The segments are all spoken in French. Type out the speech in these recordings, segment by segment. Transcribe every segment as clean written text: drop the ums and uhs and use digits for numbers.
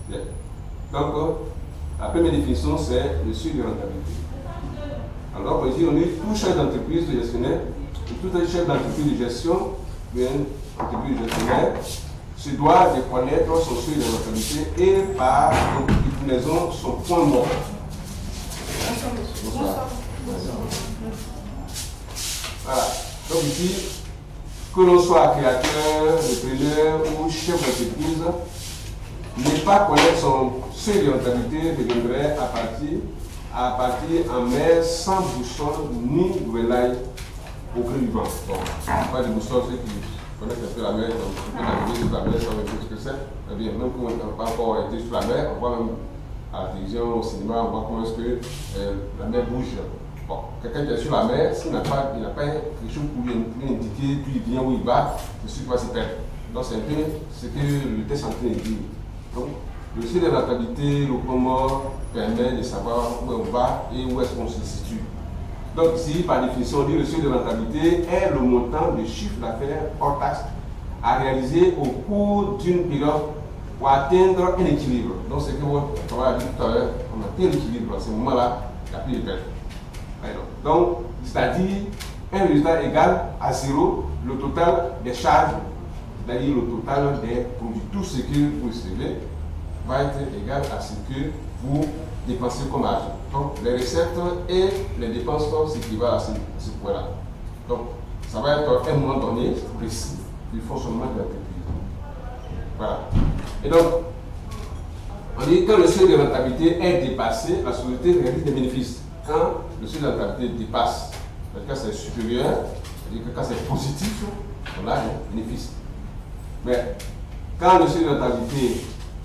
Bien. Donc, la première définition, c'est le seuil de rentabilité. Alors, ici, on dit tout chef d'entreprise de gestionnaire, tout chef d'entreprise de gestion, bien, entreprise de gestionnaire, se doit de connaître son seuil de rentabilité et par déclinaison son point mort. Bonsoir. Voilà. Donc ici, que l'on soit créateur, repreneur ou chef d'entreprise, ne pas connaître son seuil de rentabilité deviendrait à partir en mer sans boussole ni gouvernail au gré du vent. Bon, pas de boussole, ceux qui connaissent un peu la mer, donc on peut naviguer sur la mer sans même ce que c'est. Eh bien, même quand on n'a pas encore été sur la mer, on voit même à la télévision, au cinéma, on voit comment est-ce que la mer bouge. Bon, quelqu'un qui est sur la mer, s'il n'a pas quelque chose pour lui indiquer, puis il vient où il va, c'est sûr qu'il va se perdre. Donc c'est un peu ce que le test en train de dire. Donc, le seuil de rentabilité, le point mort, permet de savoir où on va et où est-ce qu'on se situe. Donc ici, par définition, on dit que le seuil de rentabilité est le montant de chiffre d'affaires hors taxe à réaliser au cours d'une période pour atteindre un équilibre. Donc c'est que on a dit tout à l'heure, on atteint l'équilibre. À ce moment-là, il n'y a plus de perte. Donc, c'est-à-dire un résultat égal à zéro, le total des charges, c'est-à-dire le total des produits. Tout ce que vous recevez va être égal à ce que vous dépensez comme argent. Donc, les recettes et les dépenses s'équivalent à ce point-là. Donc, ça va être à un moment donné précis du fonctionnement de l'entreprise. Voilà. Et donc, on dit que quand le seuil de rentabilité est dépassé, la société réalise des bénéfices. Quand le seuil de rentabilité dépasse, quand c'est supérieur, c'est-à-dire que quand c'est positif, on a un bénéfice. Mais quand le seuil de rentabilité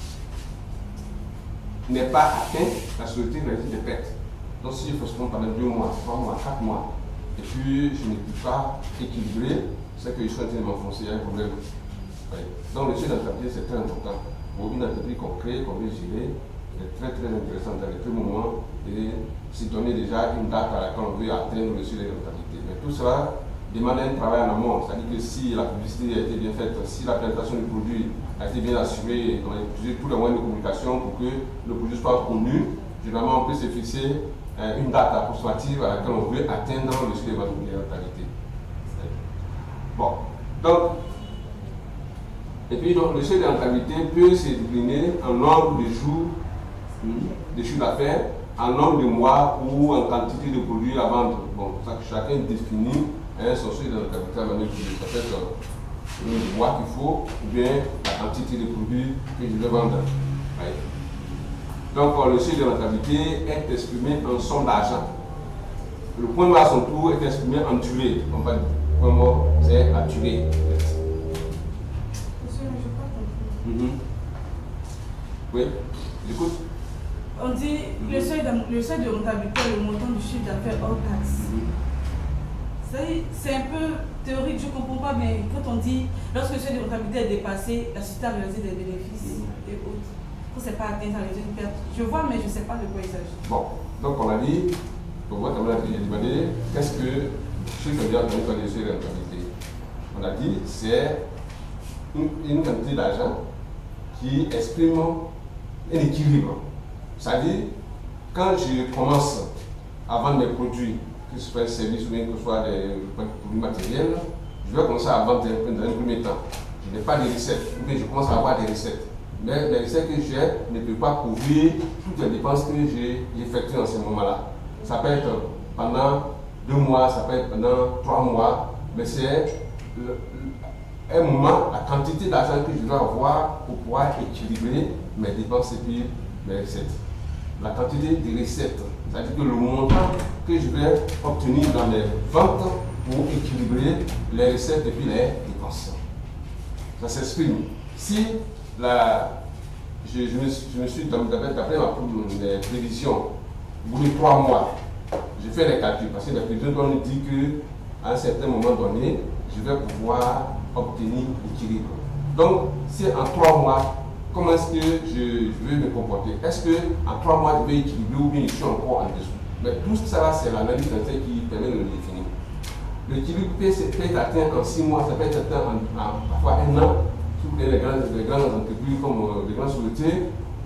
n'est pas atteint, la société réalise des pertes. Donc si je fais pendant 2 mois, 3 mois, 4 mois, et puis je ne peux pas équilibrer, c'est que je suis en train de m'enfoncer, il y a un problème. Oui. Donc le seuil de rentabilité, c'est très important. Pour une entreprise qu'on crée, qu'on veut gérer, c'est très intéressant dans les premiers moments et se donner déjà une date à laquelle on veut atteindre le seuil de rentabilité. Mais tout cela demande un travail en amont, c'est-à-dire que si la publicité a été bien faite, si la présentation du produit a été bien assurée, on a utilisé tous les moyens de communication pour que le produit soit connu, généralement on peut se fixer une date approximative à laquelle on veut atteindre le seuil de rentabilité. Bon, donc, et puis donc, le seuil de rentabilité peut se décliner en nombre de jours de chiffre d'affaires, en nombre de mois ou en quantité de produits à vendre. Bon, ça, chacun définit son seuil de rentabilité à manière de ça peut être le nombre de mois qu'il faut ou bien la quantité de produits que je vais vendre. Ouais. Donc le seuil de rentabilité est exprimé en somme d'argent. Le point mort à son tour est exprimé en durée. On va dire, le point mort c'est la durée. Oui, j'écoute. On dit le seuil de rentabilité est le montant du chiffre d'affaires hors taxe. C'est un peu théorique, je ne comprends pas, mais quand on dit lorsque le seuil de rentabilité est dépassé, la société a réalisé des bénéfices et autres. Quand ce n'est pas atteint, ça réalise une perte. Je vois, mais je ne sais pas de quoi il s'agit. Bon, donc on a dit, pour moi, comme on a demandé, qu'est-ce que ce que veut dire le seuil de rentabilité? On a dit, c'est une quantité d'argent qui exprime un équilibre. C'est-à-dire, quand je commence à vendre mes produits, que ce soit un service ou bien que ce soit des produits matériels, je vais commencer à vendre dans un premier temps. Je n'ai pas de recettes, ou bien je commence à avoir des recettes. Mais les recettes que j'ai ne peuvent pas couvrir toutes les dépenses que j'ai effectuées en ce moment-là. Ça peut être pendant 2 mois, ça peut être pendant 3 mois, mais c'est un moment, la quantité d'argent que je dois avoir pour pouvoir équilibrer mes dépenses et puis mes recettes. La quantité de recettes, c'est-à-dire que le montant que je vais obtenir dans mes ventes pour équilibrer les recettes et puis les dépenses. Ça s'exprime. Si je me suis d'après mes prévisions, au bout de 3 mois, je fais les calculs parce que les prévisions nous disent qu'à un certain moment donné, je vais pouvoir obtenir l'équilibre. Donc, si en 3 mois, comment est-ce que je vais me comporter? Est-ce qu'en 3 mois, je vais équilibrer ou bien je suis encore en dessous? Mais tout ça, c'est l'analyse interne qui permet de le définir. L'équilibre peut être atteint en 6 mois, ça peut être atteint en parfois 1 an, surtout les grandes entreprises comme les grandes sociétés,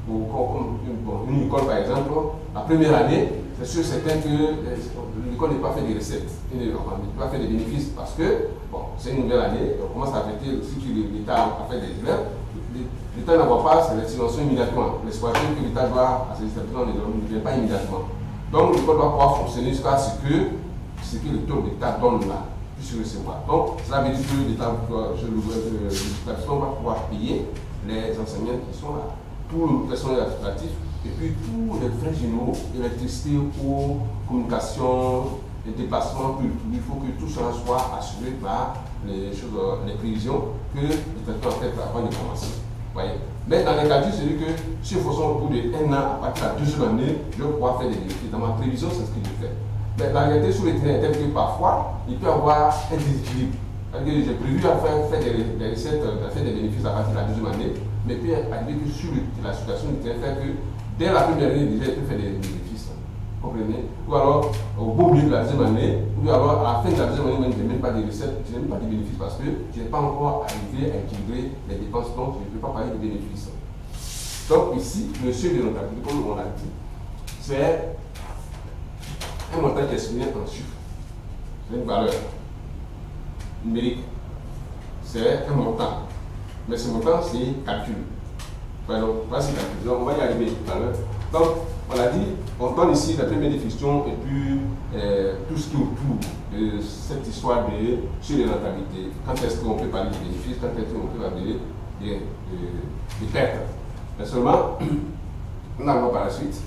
une école par exemple, la première année, c'est sûr certain que l'école n'est pas fait des recettes, n'est pas fait des bénéfices parce que bon, c'est une nouvelle année, on commence à affecter si l'État a fait des élèves. L'État n'envoie pas ses subventions immédiatement. L'exploitation que l'État doit à ses établissements ne vient pas immédiatement. Donc l'école doit pouvoir fonctionner jusqu'à ce que le taux d'État donne là, puisse recevoir. Donc cela veut dire que l'État, l'établissement va pouvoir payer les enseignants qui sont là, tout le personnel administratif et puis tous les frais généraux, électricité, eau, communication, les déplacements, il faut que tout cela soit assuré par les prévisions que l'établissement a fait avant de commencer. Voyez. Mais dans les calculs, c'est que si nous faisons au bout d'un an, à partir de la deuxième année, je vais pouvoir faire des bénéfices. Dans ma prévision, c'est ce que je fais. Mais la réalité sur le terrain est telle que parfois, il peut y avoir un déséquilibre. J'ai prévu à faire des recettes, à faire des bénéfices à partir de la deuxième année, mais puis arriver que sur la situation du terrain fait que dès la première année, déjà, il peut faire des bénéfices. Comprenez? Ou alors, au beau milieu de la deuxième année, ou alors à la fin de la deuxième année, je n'ai même pas de recettes, je n'ai même pas de bénéfices parce que je n'ai pas encore arrivé à équilibrer les dépenses, donc je ne peux pas parler de bénéfices. Donc ici, le seuil de rentabilité, comme on l'a dit, c'est un montant qui est exprimé en chiffres. C'est une valeur numérique. C'est un montant. Mais ce montant, c'est calcul. Donc, voilà, c'est calcul. Donc, on va y arriver tout à l'heure. Donc, on l'a dit, on donne ici la première définition et puis tout ce qui est autour de cette histoire sur les rentabilités. Quand est-ce qu'on peut parler de bénéfices, quand est-ce qu'on peut parler de pertes. Mais seulement, on allons par la suite.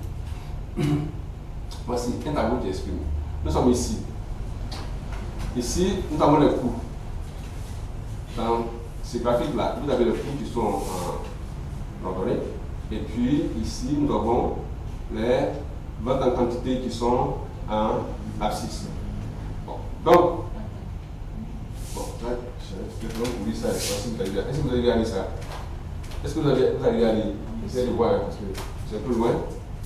Voici un tableau qui exprime. Nous sommes ici. Ici, nous avons les coûts. Dans ces graphiques-là, vous avez les coûts qui sont en ordonnée. Et puis, ici, nous avons les ventes en quantité qui sont en abscisse. Bon. Donc, là, je vais vous lire ça. Est-ce que vous avez à lire ça? Est-ce que vous avez à lire? Essayez de voir parce que c'est un peu loin.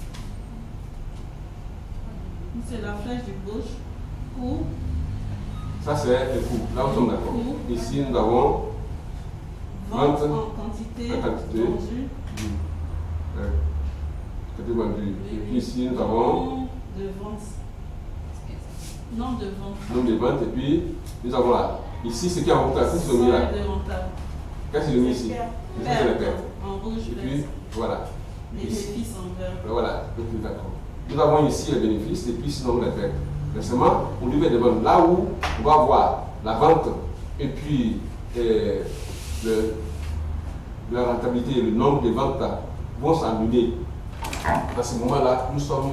C'est la flèche de gauche. Coût. Ça, c'est le coût. Là, nous sommes d'accord. Ici, nous avons vente en quantité. Vendue. Vendu. Et puis ici, nous avons de vente. Nombre de ventes. Nombre de ventes. Et puis, nous avons là. Ici, ce qui est en rentable. Qu'est-ce qu'ils ont mis là? Qu'est-ce qu'ils ont mis ici? C'est les pertes. En rouge. Et puis, voilà. Les bénéfices en vert. Voilà. D'accord. Nous avons ici les bénéfices et puis sinon les pertes. Récemment, on devait demander là où on va voir la vente et puis la rentabilité et le nombre de ventes vont s'annuler. Dans ce moment-là, nous sommes.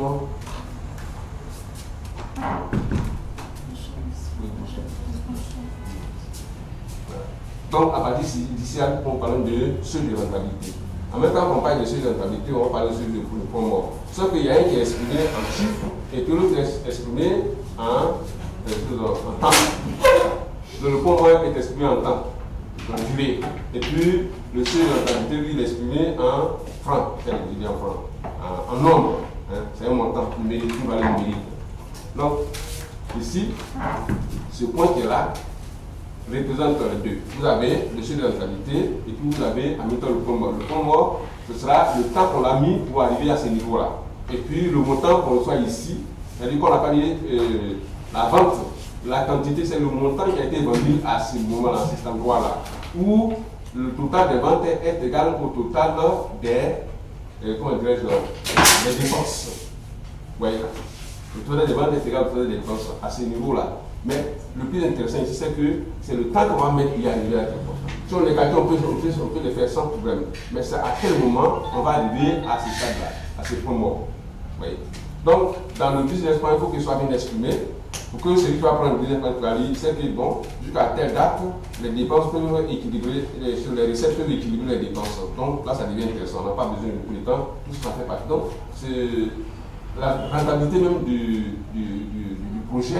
Donc, à partir d'ici, on parle de seuil de rentabilité. En même temps qu'on parle de seuil de rentabilité, on va parler de seuil de point mort. Sauf qu'il y a un qui est exprimé en chiffres et que l'autre est exprimé en temps. Le point mort est exprimé en temps, en durée. Et puis, le seuil de rentabilité, lui, il est exprimé en francs, c'est-à-dire en francs. En nombre, hein, c'est un montant numérique, une valeur numérique. Donc, ici, ce point qui est là représente les deux. Vous avez le seuil de rentabilité et puis vous avez en même temps le point mort. Le point mort, ce sera le temps qu'on a mis pour arriver à ce niveau-là. Et puis le montant qu'on reçoit ici, c'est-à-dire qu'on a parlé la vente, la quantité, c'est le montant qui a été vendu à ce moment-là, à cet endroit-là, où le total des ventes est égal au total des les dépenses. Vous voyez, le total des ventes est égal au total des dépenses à ce niveau-là. Mais le plus intéressant ici, c'est que c'est le temps qu'on va mettre pour y arriver à quelque chose. Si on les calcule, on peut les faire sans problème. Mais c'est à quel moment on va arriver à ce stade-là, à ce point mort. Vous voyez. Donc, dans le business plan, il faut qu'il soit bien exprimé. Pour que celui qui va prendre le business plan pour aller, c'est que bon, jusqu'à telle date, les dépenses peuvent équilibrer, sur les recettes peuvent équilibrer les dépenses. Donc là, ça devient intéressant. On n'a pas besoin de beaucoup de temps, tout ça fait partie. Donc, c'est la rentabilité même du projet,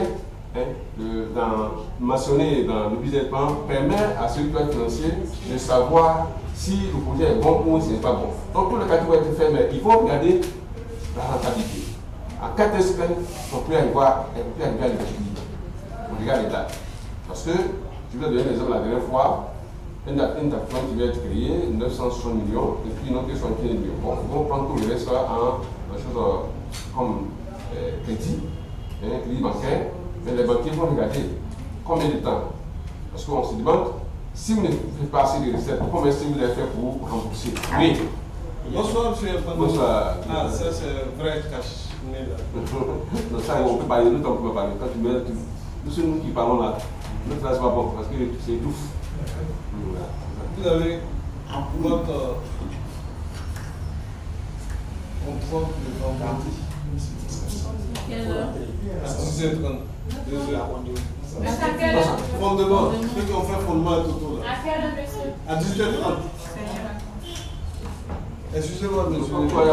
mentionné dans le business plan, permet à celui qui va être financier de savoir si le projet est bon ou si ce n'est pas bon. Donc, tous les cas qui vont être faits, mais il faut regarder la rentabilité. À 4 semaines, on peut arriver à l'équilibre. On regarde l'état. Parce que, je vais donner l'exemple la dernière fois, un taxon qui va être créé, 960 millions, et puis une autre 75 millions. Bon, ils vont prendre tout le reste en chose comme crédit, crédit bancaire, mais les banquiers vont regarder combien de temps. Parce qu'on se demande, si vous ne faites pas assez de recettes, combien est-ce que vous allez faire pour rembourser? Oui. Bonsoir, monsieur. Bonsoir. Ah, ça c'est vrai cash. Non, ça, on peut parler, nous, on peut parler. Quand tu mets, nous, c'est nous qui parlons là. Notre là, c'est pas bon, parce que c'est étouffe. Vous avez votre contrôle de vendredi. Quelle heure? À 17h30. 2h. Mais à quelle heure? Fondement. Ceux qui ont fait fondement et tout là. À quelle heure, monsieur? À 18h30. Excusez-moi, monsieur.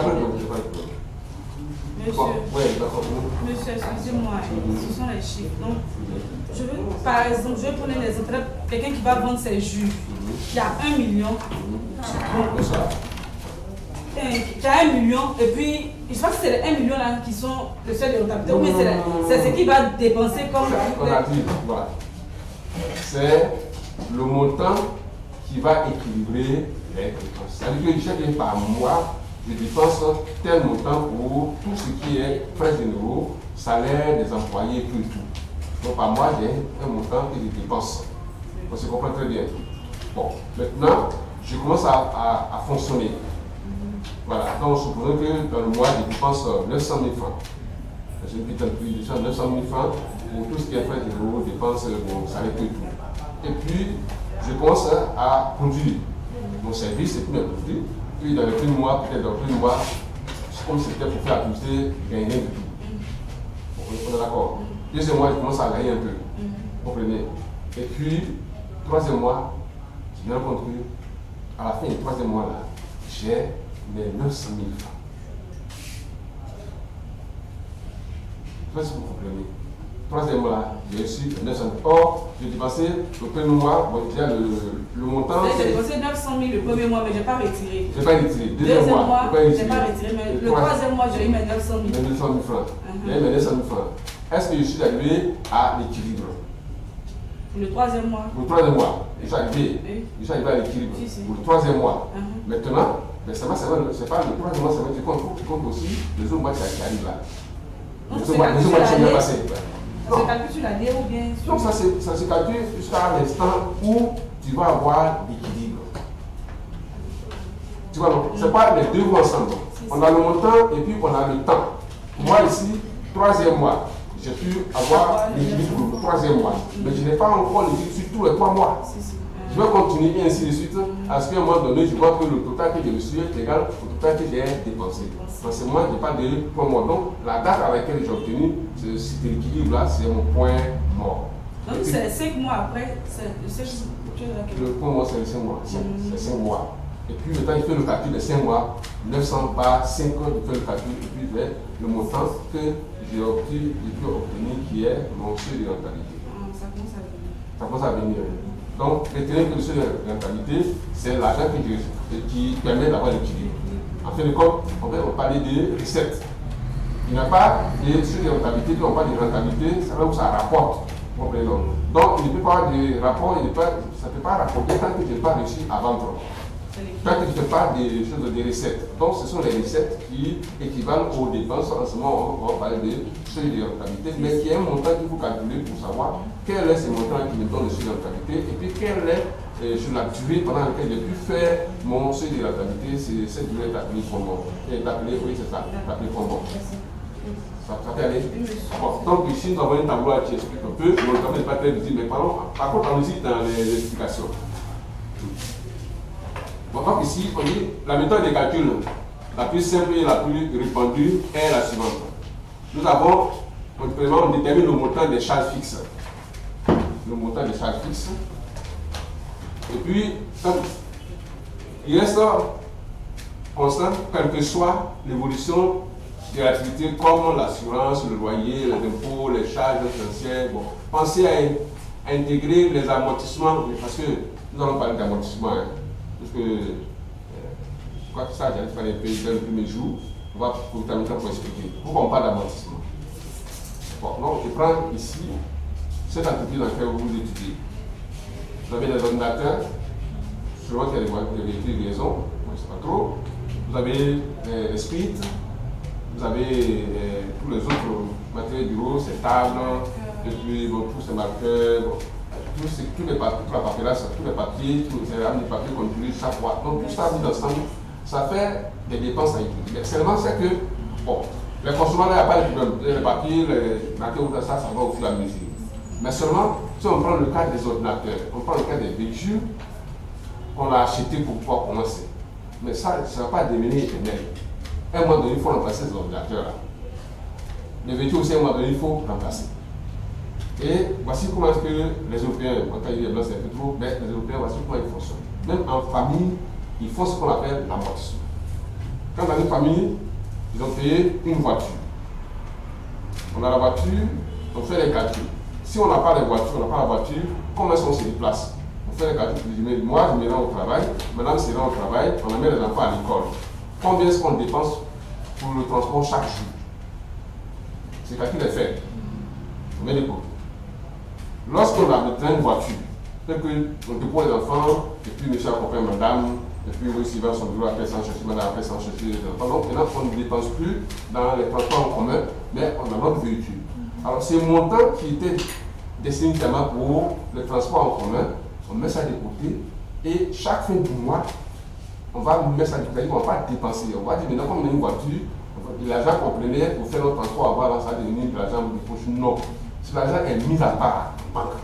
Monsieur, excusez-moi, ce sont les chiffres. Donc, je veux, par exemple, je vais prendre l'exemple, quelqu'un qui va vendre ses jus, il y a 1 million. Il y a 1 million, et puis, je pense que c'est les 1 million là qui sont le seuil de rentabilité, ou bien c'est ce qu'il va dépenser comme. Voilà. C'est le montant qui va équilibrer les dépenses. C'est-à-dire que chaque année par mois, je dépense tel montant pour tout ce qui est frais généraux, salaire des employés, tout. Donc par mois, j'ai un montant que je dépense. On se comprend très bien. Bon, maintenant, je commence à fonctionner. Voilà, donc supposons que dans le mois, je dépense 900 000 francs. J'ai une petite entreprise de 900 000 francs pour tout ce qui est frais généraux, dépenses, bon, salaire, tout. Et puis, je commence à produire mon service et puis mes produits. Puis dans le premier mois, peut-être dans le premier mois, comme c'était pour faire la publicité, je gagnais rien du tout. On est d'accord. Deuxième mois, je commence à gagner un peu. Vous comprenez? Et puis, troisième mois, je me rends compte qu'à la fin du troisième mois, là, j'ai mes 900 000 francs. Je ne sais pas si vous comprenez. Troisième mois, j'ai reçu 900 000. Or, j'ai dépensé le premier mois, bon, déjà le montant. J'ai dépensé 900 000 le premier mois, mais je n'ai pas retiré. Je n'ai pas retiré. Deuxième mois, je n'ai pas retiré. Mais le troisième mois, j'ai eu mes 900 000. Mes 900 000 francs. J'ai eu mes 900 000 francs. Est-ce que je suis arrivé à l'équilibre? Le troisième mois. Pour le troisième mois, je suis arrivé à l'équilibre. Pour le troisième mois. Maintenant, mais c'est pas le troisième mois, tu comptes aussi les autres mois qui arrivent là. Les autres mois qui sont bien passés. Ça se calcule sur l'année ou bien sur... Donc ça se calcule jusqu'à l'instant où tu vas avoir l'équilibre. Tu vois, donc, c'est pas les deux mois ensemble. On a le montant et puis on a le temps. Moi ici, troisième mois, j'ai pu avoir l'équilibre pour le troisième mois. Mais je n'ai pas encore l'équilibre sur tous les 3 mois. Je vais continuer et ainsi de suite, à ce qu'à un moment donné, je vois que le total que j'ai reçu est égal au total que j'ai dépensé. Parce que moi, je n'ai pas de point mort. Donc, la date à laquelle j'ai obtenu cet équilibre-là, c'est mon point mort. Donc, c'est 5 mois après, le point mort, c'est 5 mois. C'est 5 mois. Et puis, maintenant, il fait le calcul de 5 mois, 900 par 5 ans, il fait le calcul, et puis vers le montant que j'ai obtenu, qui est mon seuil de rentabilité. Ça commence à venir. Donc, retenez que le seuil de rentabilité, c'est l'argent qui permet d'avoir l'équilibre. En fin de compte, on va parler de recettes. Il n'y a pas de seuil de rentabilité, quand on parle de rentabilité, c'est là où ça rapporte. Donc, il ne peut pas avoir de rapport, ça ne peut pas rapporter tant que je n'ai pas réussi à vendre. Tant que je ne fais pas des choses, des recettes. Donc, ce sont les recettes qui équivalent aux dépenses. En ce moment, on va parler de seuil de rentabilité, mais qui est un montant qu'il faut calculer pour savoir quel est ce montant qui me donne le seuil de rentabilité et puis quelle est sur la durée pendant laquelle j'ai pu faire mon seuil de rentabilité. C'est cette durée appelée fondement. Oui, c'est ça, appelée fondement. Ça peut aller. Bon, donc, ici, nous avons un tableau qui explique un peu. Le tableau n'est pas très visible, mais par contre, allons-y dans les explications. Donc ici, on dit la méthode de calcul la plus simple et la plus répandue est la suivante. Nous avons, on détermine le montant des charges fixes. Le montant des charges fixes. Et puis, il reste constant, quelle que soit l'évolution de l'activité, comme l'assurance, le loyer, les impôts, les charges essentielles. Bon, pensez à intégrer les amortissements, parce que nous allons parler d'amortissement. Parce que je crois que ça, j'allais faire un peu dans le premier jour. On va pour expliquer. Pourquoi on parle d'amortissement? Bon, donc je prends ici cette entreprise dans laquelle vous étudiez. Vous avez des ordinateurs, sûrement qu'il y a des véhicules de liaison, je ne sais pas trop. Vous avez les Sprit, vous avez tous les autres matériels de bureau, ces tables, et puis bon, tous ces marqueurs, bon, toute la paperasse, tous les papiers, tous les rames de papier qu'on utilise chaque fois. Donc tout ça mis ensemble, ça fait des dépenses à utiliser. Mais seulement c'est que, bon, les consommateurs, il n'y a pas de problème. Les papiers, les marqueurs, ça va au fur et à mesure. Mais seulement, si on prend le cas des ordinateurs, on prend le cas des véhicules qu'on a achetés pour pouvoir commencer. Mais ça ne va pas devenir éternel. À un moment donné, il faut remplacer ces ordinateurs-là. Les véhicules aussi, à un moment donné, il faut remplacer. Et voici comment est-ce que les Européens, quand il y a des blancs, c'est un peu trop, mais les Européens, voici comment ils fonctionnent. Même en famille, ils font ce qu'on appelle l'amortissement. Quand dans une famille, ils ont payé une voiture. On a la voiture, on fait les calculs. Si on n'a pas de voiture, on n'a pas la voiture, comment est-ce qu'on se déplace? On fait les calculs, moi je me rends au travail, madame se rend au travail, on amène les enfants à l'école. Combien est-ce qu'on dépense pour le transport chaque jour? Ce calcul est fait. On met des côtés. Lorsqu'on a besoin de voiture, c'est qu'on dépose les enfants, et puis monsieur accompagne madame, et puis aussi il va à son bureau après sans chercher madame, après sans chercher les enfants. Donc maintenant on ne dépense plus dans les transports en commun, mais on a notre véhicule. Alors ces montants qui étaient destinés notamment pour le transport en commun, on met ça de côté, et chaque fin du mois, on va mettre ça de côté, on ne va pas dépenser. On va dire maintenant comme on a une voiture, l'argent qu'on prenait pour faire notre transport avant ça devenir de l'argent de poche. Non. Si l'argent est mis à part en banque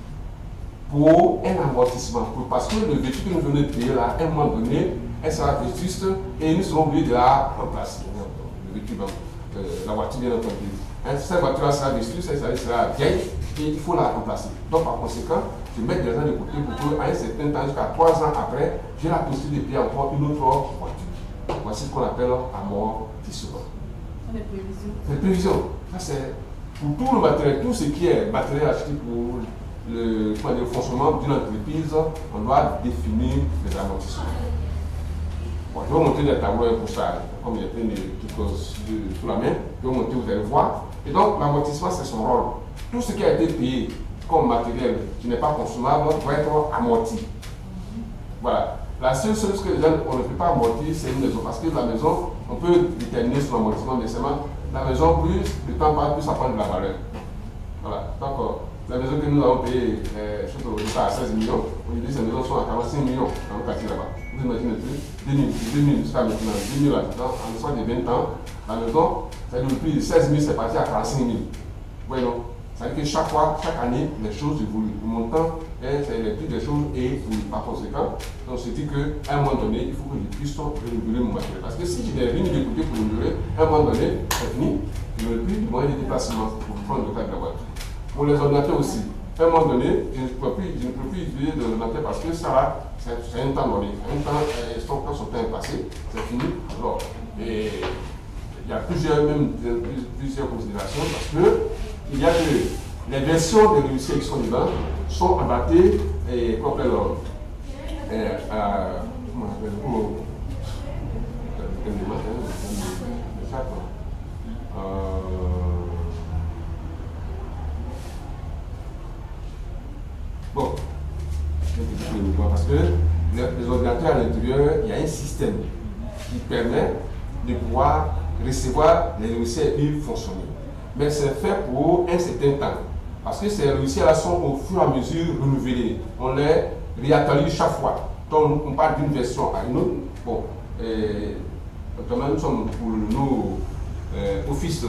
pour un amortissement, parce que le véhicule que nous venons de payer là, à un moment donné, elle sera vétuste et nous serons obligés de la remplacer. Le véhicule, la voiture bien entendu. Cette voiture sera vétuste, elle sera vieille et il faut la remplacer. Donc par conséquent, je mets de l'argent de côté pour qu'à un certain temps, jusqu'à 3 ans après, j'ai la possibilité de payer encore une autre voiture. Voici ce qu'on appelle amortissement. C'est prévision. Ça c'est pour tout le matériel, tout ce qui est matériel acheté pour le fonctionnement d'une entreprise, on doit définir les amortissements. Bon, je vais monter des tableaux pour ça, comme il y a plein de trucs sous la main, je vais monter, vous allez voir. Et donc l'amortissement c'est son rôle. Tout ce qui a été payé comme matériel qui n'est pas consommable doit être amorti. Voilà. La seule chose que les gens, on ne peut pas amortir, c'est une maison. Parce que la maison, on peut déterminer son amortissement, mais seulement la maison, plus le temps passe, plus ça prend de la valeur. Voilà. Donc, la maison que nous avons payée, je sais pas, à 16 millions, aujourd'hui ces maisons sont à 45 millions dans le quartier là-bas. Vous imaginez plus 2000 jusqu'à maintenant, 2000 là-dedans, en histoire de 20 ans, la maison, ça veut dire le prix de 16 000, c'est parti à 45 000. Voyons. Ça veut dire que chaque fois, chaque année, les choses évoluent. Le montant, les prix des choses évoluent. Par conséquent, on se dit qu'à un moment donné, il faut que je puisse renouveler mon matériel. Parce que si je n'ai rien d'écouter pour renouveler, à un moment donné, c'est fini, je n'ai plus de moyen de déplacement pour prendre le cas de la voiture. Pour les ordinateurs aussi, à un moment donné, je ne peux plus utiliser l'ordinateur parce que ça, c'est un temps donné. Un temps, quand son temps est passé, c'est fini. Alors, et il y a plusieurs considérations parce que il y a que les versions des logiciels qui sont dedans sont adaptées et comment on appelle bon, parce que les ordinateurs à l'intérieur, il y a un système qui permet de pouvoir recevoir les logiciels et fonctionner. Mais c'est fait pour un certain temps. Parce que ces logiciels-là sont au fur et à mesure renouvelés. On les réactualise chaque fois. Donc on parle d'une version à une autre. Bon, notamment nous sommes pour nos Office,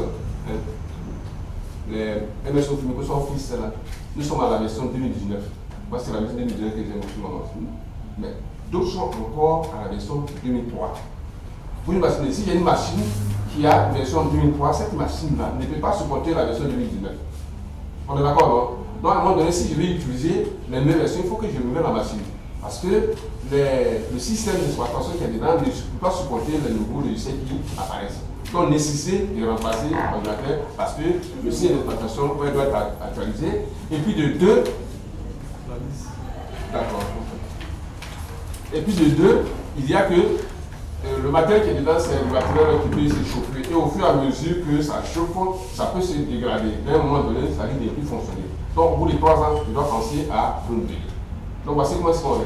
les MS Office, là. Nous sommes à la version 2019. Moi c'est la version 2019 que j'ai mentionné. Mais d'autres sont encore à la version 2003. Vous imaginez, s'il y a une machine qui a une version 2003, cette machine-là ne peut pas supporter la version 2019. On est d'accord, non? Donc à un moment donné, si je vais utiliser les nouvelles versions, il faut que je remette la machine. Parce que le système d'exploitation qui est dedans ne peut pas supporter les nouveaux logiciels qui apparaissent. Donc nécessité de remplacer l'ordinateur parce que le système d'exploitation doit être actualisé. Et puis de deux, d'accord. Et puis de deux, il y a que le matériel qui est dedans, c'est le matériel qui peut se chauffer. Et au fur et à mesure que ça chauffe, ça peut se dégrader. À un moment donné, ça risque de ne plus fonctionner. Donc, au bout de 3 ans, je dois penser à renouveler. Donc, voici comment on retourne.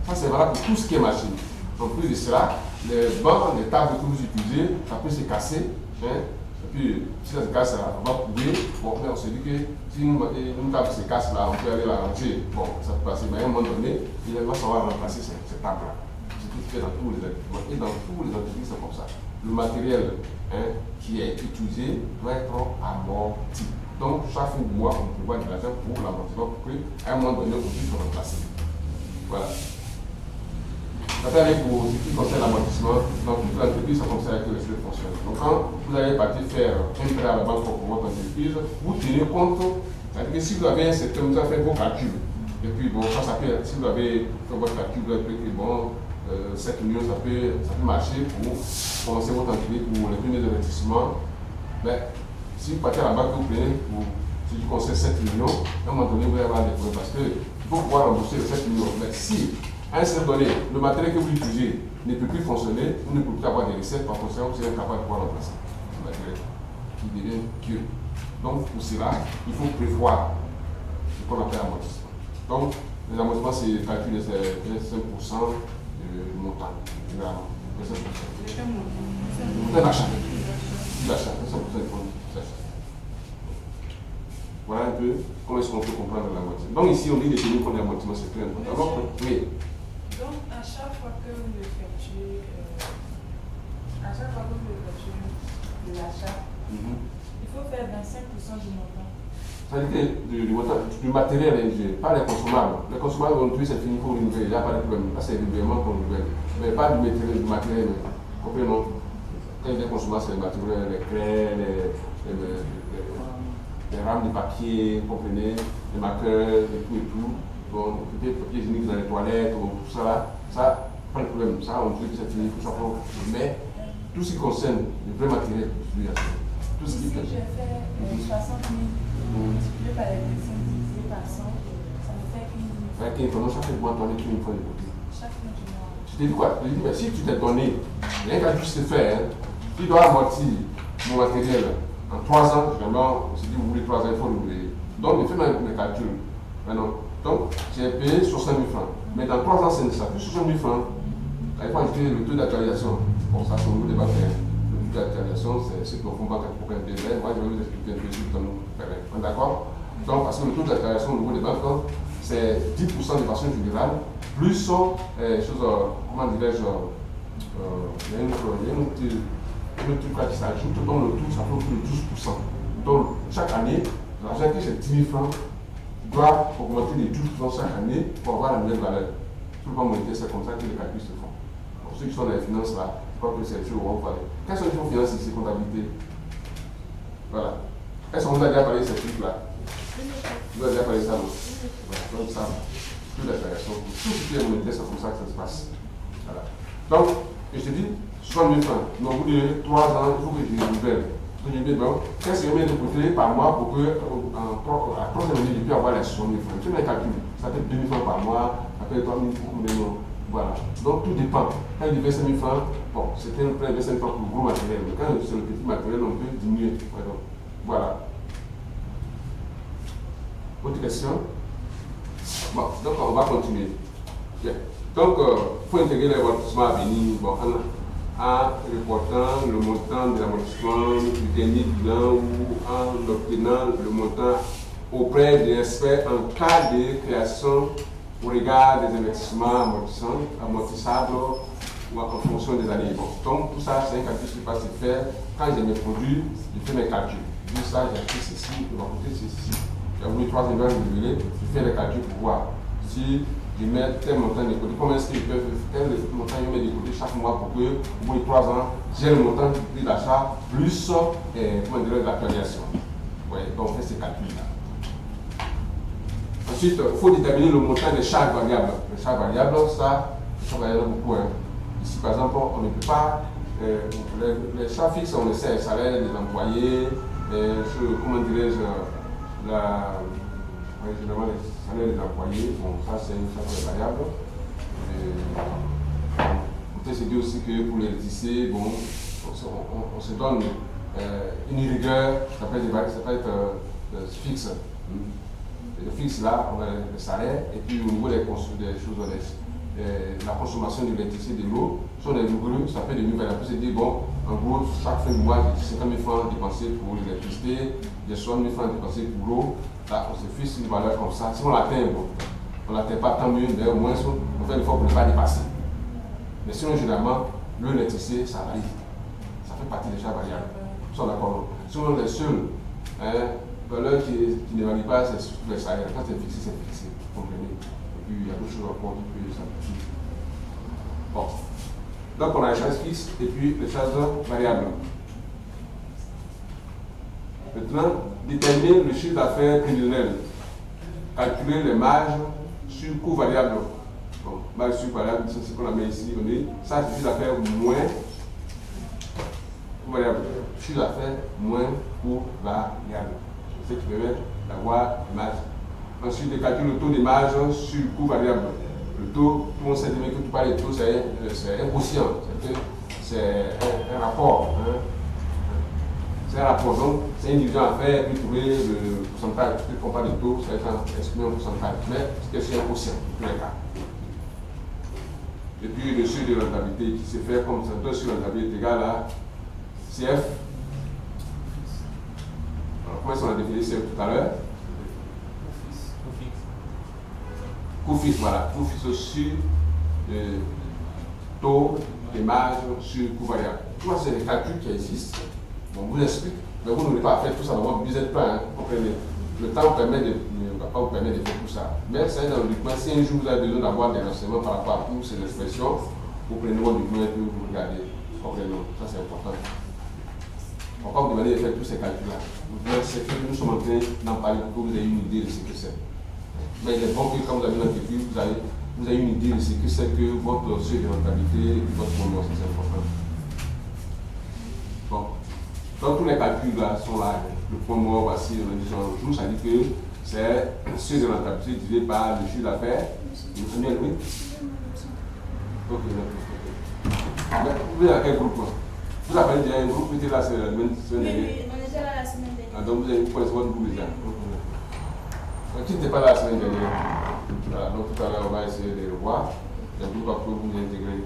Ça, c'est valable pour tout ce qui est machine. En plus de cela, les bancs, les tables que vous utilisez, ça peut se casser. Hein. Et puis, si ça se casse, on va trouver. Bon, on se dit que si une table se casse là, on peut aller la ranger. Bon, ça peut passer. Mais à un moment donné, il va savoir remplacer cette table-là. C'est tout fait dans tous les équipements. Et dans tous les entreprises, c'est comme ça. Le matériel qui est utilisé doit être amorti. Donc, chaque fin du mois, on prévoit de l'argent pour l'amortissement pour qu'à un moment donné, on puisse le remplacer. Voilà. Après, pour ce qui concerne l'amortissement, donc toute l'entreprise, ça concerne que les choses fonctionnent. Donc, quand vous allez partir faire un prêt à la banque pour votre entreprise, vous tenez compte, c'est-à-dire que si vous avez un secteur, vous avez fait vos calculs. Et puis, bon, ça peut, si vous avez fait votre calcul, vous avez fait que bon, 7 millions, ça peut marcher pour commencer votre entreprise, pour les premiers investissements. Mais si vous partez à la banque, vous prenez pour ce qui concerne 7 millions, à un moment donné, vous allez avoir des problèmes parce qu'il faut pouvoir rembourser les 7 millions. Mais si à un certain donné, le matériel que vous utilisez ne peut plus fonctionner, vous ne pouvez plus avoir des recettes, par conséquent, vous serez incapable de pouvoir remplacer le matériel qui devient vieux. Donc, pour cela, il faut prévoir ce qu'on appelle amortissement. Donc, les amortissements, c'est calculé, c'est 5% du montant, généralement. 5%. Le montant d'achat. L'achat, 5% du montant d'achat. Voilà un peu comment est-ce qu'on peut comprendre l'amortissement. Donc, ici, on dit définir qu'on est amortissement, c'est très important. Alors, oui. Donc, à chaque fois que vous effectuez, de l'achat, il faut faire 25% du montant. Ça veut dire que du matériel, pas les consommables. Les consommables, on trouve, c'est fini pour renouveler, il n'y a pas de problème. Là, c'est régulièrement qu'on renouvelle. Mais pas du matériel. Comprenez-vous? Quand il y a des consommables, c'est les matériels, les craies, les rames de papier, comprenez, les marqueurs, et tout. Bon, peut-être papier hygiénique dans les toilettes, tout ça là, ça, pas de problème, ça on dit que c'est fini, tout ça. Mais tout ce qui concerne le vrai matériel d'utilisation, tout ce qui peut. Si j'ai fait 60 000 multiplié par les 200 divisé par 100, ça me fait 15 000. Non, chaque mois, tu en es une fois de côté. Chaque mois, je m'en. Je t'ai dit quoi? Je t'ai dit, mais si tu t'es donné, rien qu'à juste faire, tu dois amortir mon matériel en 3 ans, généralement, on se dit, vous voulez 3 ans, il faut l'ouvrir. Donc, je fais mes calculs. Maintenant, donc, j'ai payé 60 000 francs. Mais dans 3 ans, c'est plus 60 000 francs. Il faut ajouter le taux d'actualisation. Bon, ça, c'est au niveau des banques. Le taux d'actualisation, c'est ce qu'on banque pour un délai. Moi, je vais vous expliquer un peu sur le terrain. D'accord? Donc, parce que le taux d'actualisation au niveau des banques, c'est 10% de façon générale, plus, comment dirais-je, il y a un autre truc là qui s'ajoute, donc le tout, ça fait plus de 12%. Donc, chaque année, l'argent qui c'est 10 000 francs, doit augmenter de 12% chaque année pour avoir la nouvelle valeur. Tout le monde monétaire, c'est comme ça que les calculs se font. Pour ceux qui sont dans les finances là, je crois que c'est sûr, on va parler. Quelles sont les finances ici, comptabilité? Voilà. Est-ce qu'on vous a déjà parlé de ces trucs-là? Vous avez déjà parlé de ça, non? Voilà. Donc ça, toute la création, tout ce qui est monétaire, c'est comme ça que ça se passe. Voilà. Donc, je te dis, 60 000 francs. Donc, vous dites 3 ans, il faut que je renouvelle. Qu'est-ce que je mets de côté par mois pour que, à 3 année, je puisse avoir les 60 000 francs? Je fais mes calculs. Ça fait 2 000 francs par mois, ça fait 3 000 francs. Voilà. Donc tout dépend. Quand il dit 25 000 francs, bon, c'était un prêt de 25 000 francs pour le gros matériel. Mais quand c'est le petit matériel, on peut diminuer. Voilà. Autre question? Bon, donc on va continuer. Bien. Donc, il faut intégrer les amortissements à venir. Bon, en reportant le montant de l'amortissement du dernier bilan ou en obtenant le montant auprès des experts en cas de création au regard des investissements amortissables ou en fonction des années. Bon, donc tout ça, c'est un calcul qui passe à faire. Quand j'ai mes produits, je fais mes calculs. Je dis ça, j'ai acheté ceci, je vais coûter ceci. J'ai voulu 3 millions de brûler, je fais les calculs pour voir si je mets tel montant de côté. Comment est-ce qu'ils peuvent faire le montant je mets de côté chaque mois pour que, au bout de 3 ans, j'ai le montant du prix d'achat plus l'actualisation. Oui, donc on fait ces calculs-là. Ensuite, il faut déterminer le montant des charges variables. Les charges variables, ça varie beaucoup. Hein. Ici, par exemple, on ne peut pas. Les charges fixes, on essaie, les salaires des employés, comment dirais-je, généralement les salaires des employés, bon, ça c'est une charge variable. On peut se dire aussi que pour les lycées, bon, on se donne une rigueur, ça peut être fixe. Le fixe là, on a le salaire, et puis au niveau des choses, la consommation de l'électricité et de l'eau. Si on est rigoureux, ça fait des nouvelles. Après, c'est dire, bon, en gros, chaque fin de mois, j'ai 50 000 francs dépensés pour l'électricité, j'ai 60 000 francs dépensés pour l'eau. Là, on se fixe une valeur comme ça. Si on l'atteint, bon, on ne l'atteint pas, tant mieux, mais au moins, on fait l'effort pour ne pas dépasser. Mais sinon, généralement, l'électricité, ça varie. Ça fait partie des charges variables. Ils sont d'accord. Sinon, les seuls valeurs qui ne varient pas, c'est surtout les salaires. Quand c'est fixé, c'est fixé. Vous comprenez? Et puis, il y a d'autres choses encore qui peuvent s'appliquer. Bon. Donc, on a les charges fixes et puis les charges variables. Maintenant, déterminer le chiffre d'affaires prévisionnel. Calculer les marges sur coût variable. Bon, marge sur variable, c'est ce qu'on a mis ici. On dit, ça, c'est chiffre d'affaires moins coût variable. Chiffre d'affaires moins coût variable. C'est ce qui permet d'avoir les marges. Ensuite, calculer le taux de marge sur coût variable. Le taux, tout le monde sait que tu parles de taux, c'est un quotient. C'est un rapport. Hein. C'est un rapport. Donc, c'est une division à faire, puis trouver le pourcentage. Tu compares le taux, c'est exprimer un pourcentage. Mais c'est un quotient, dans tous les cas. Et puis, le seuil de rentabilité qui se fait comme ça, le seuil de rentabilité est égal à CF. Alors, comment est-ce qu'on a défini CF tout à l'heure? Coût fixe, voilà. Coût fixe sur taux et marge sur coût variable. Tout ça, c'est des calculs qui existent. Bon, on vous explique. Mais vous n'avez pas à faire tout ça. Vous n'êtes pas, hein, comprenez. Le temps ne va pas vous permettre de faire tout ça. Mais ça est dans le document. Si un jour vous avez besoin d'avoir des renseignements par rapport à toutes ces expressions, vous prenez votre document et puis vous regardez. Comprenez. Ça, c'est important. On va pas vous demander de faire tous ces calculs-là. C'est que nous sommes en train d'en parler pour que vous ayez une idée de ce que c'est. Mais il est bon que quand vous avez une entreprise, vous avez une idée de ce que c'est que votre seuil de rentabilité et votre bonus, c'est important. Bon. Donc tous les calculs là sont là. Le point mort, voici, on a dit en jour, ça dit que c'est le seuil de rentabilité divisé par le chiffre d'affaires. Vous avez oui? Ok, d'accord. Vous êtes à quel groupe? Vous avez déjà un groupe, vous étiez là la semaine dernière? Oui, on était là la semaine dernière. Ah, donc vous avez connaissez votre groupe déjà? Qui n'était pas là la semaine dernière. Voilà, donc tout à l'heure, on va essayer de le revoir. Et puis, on va vous intégrer.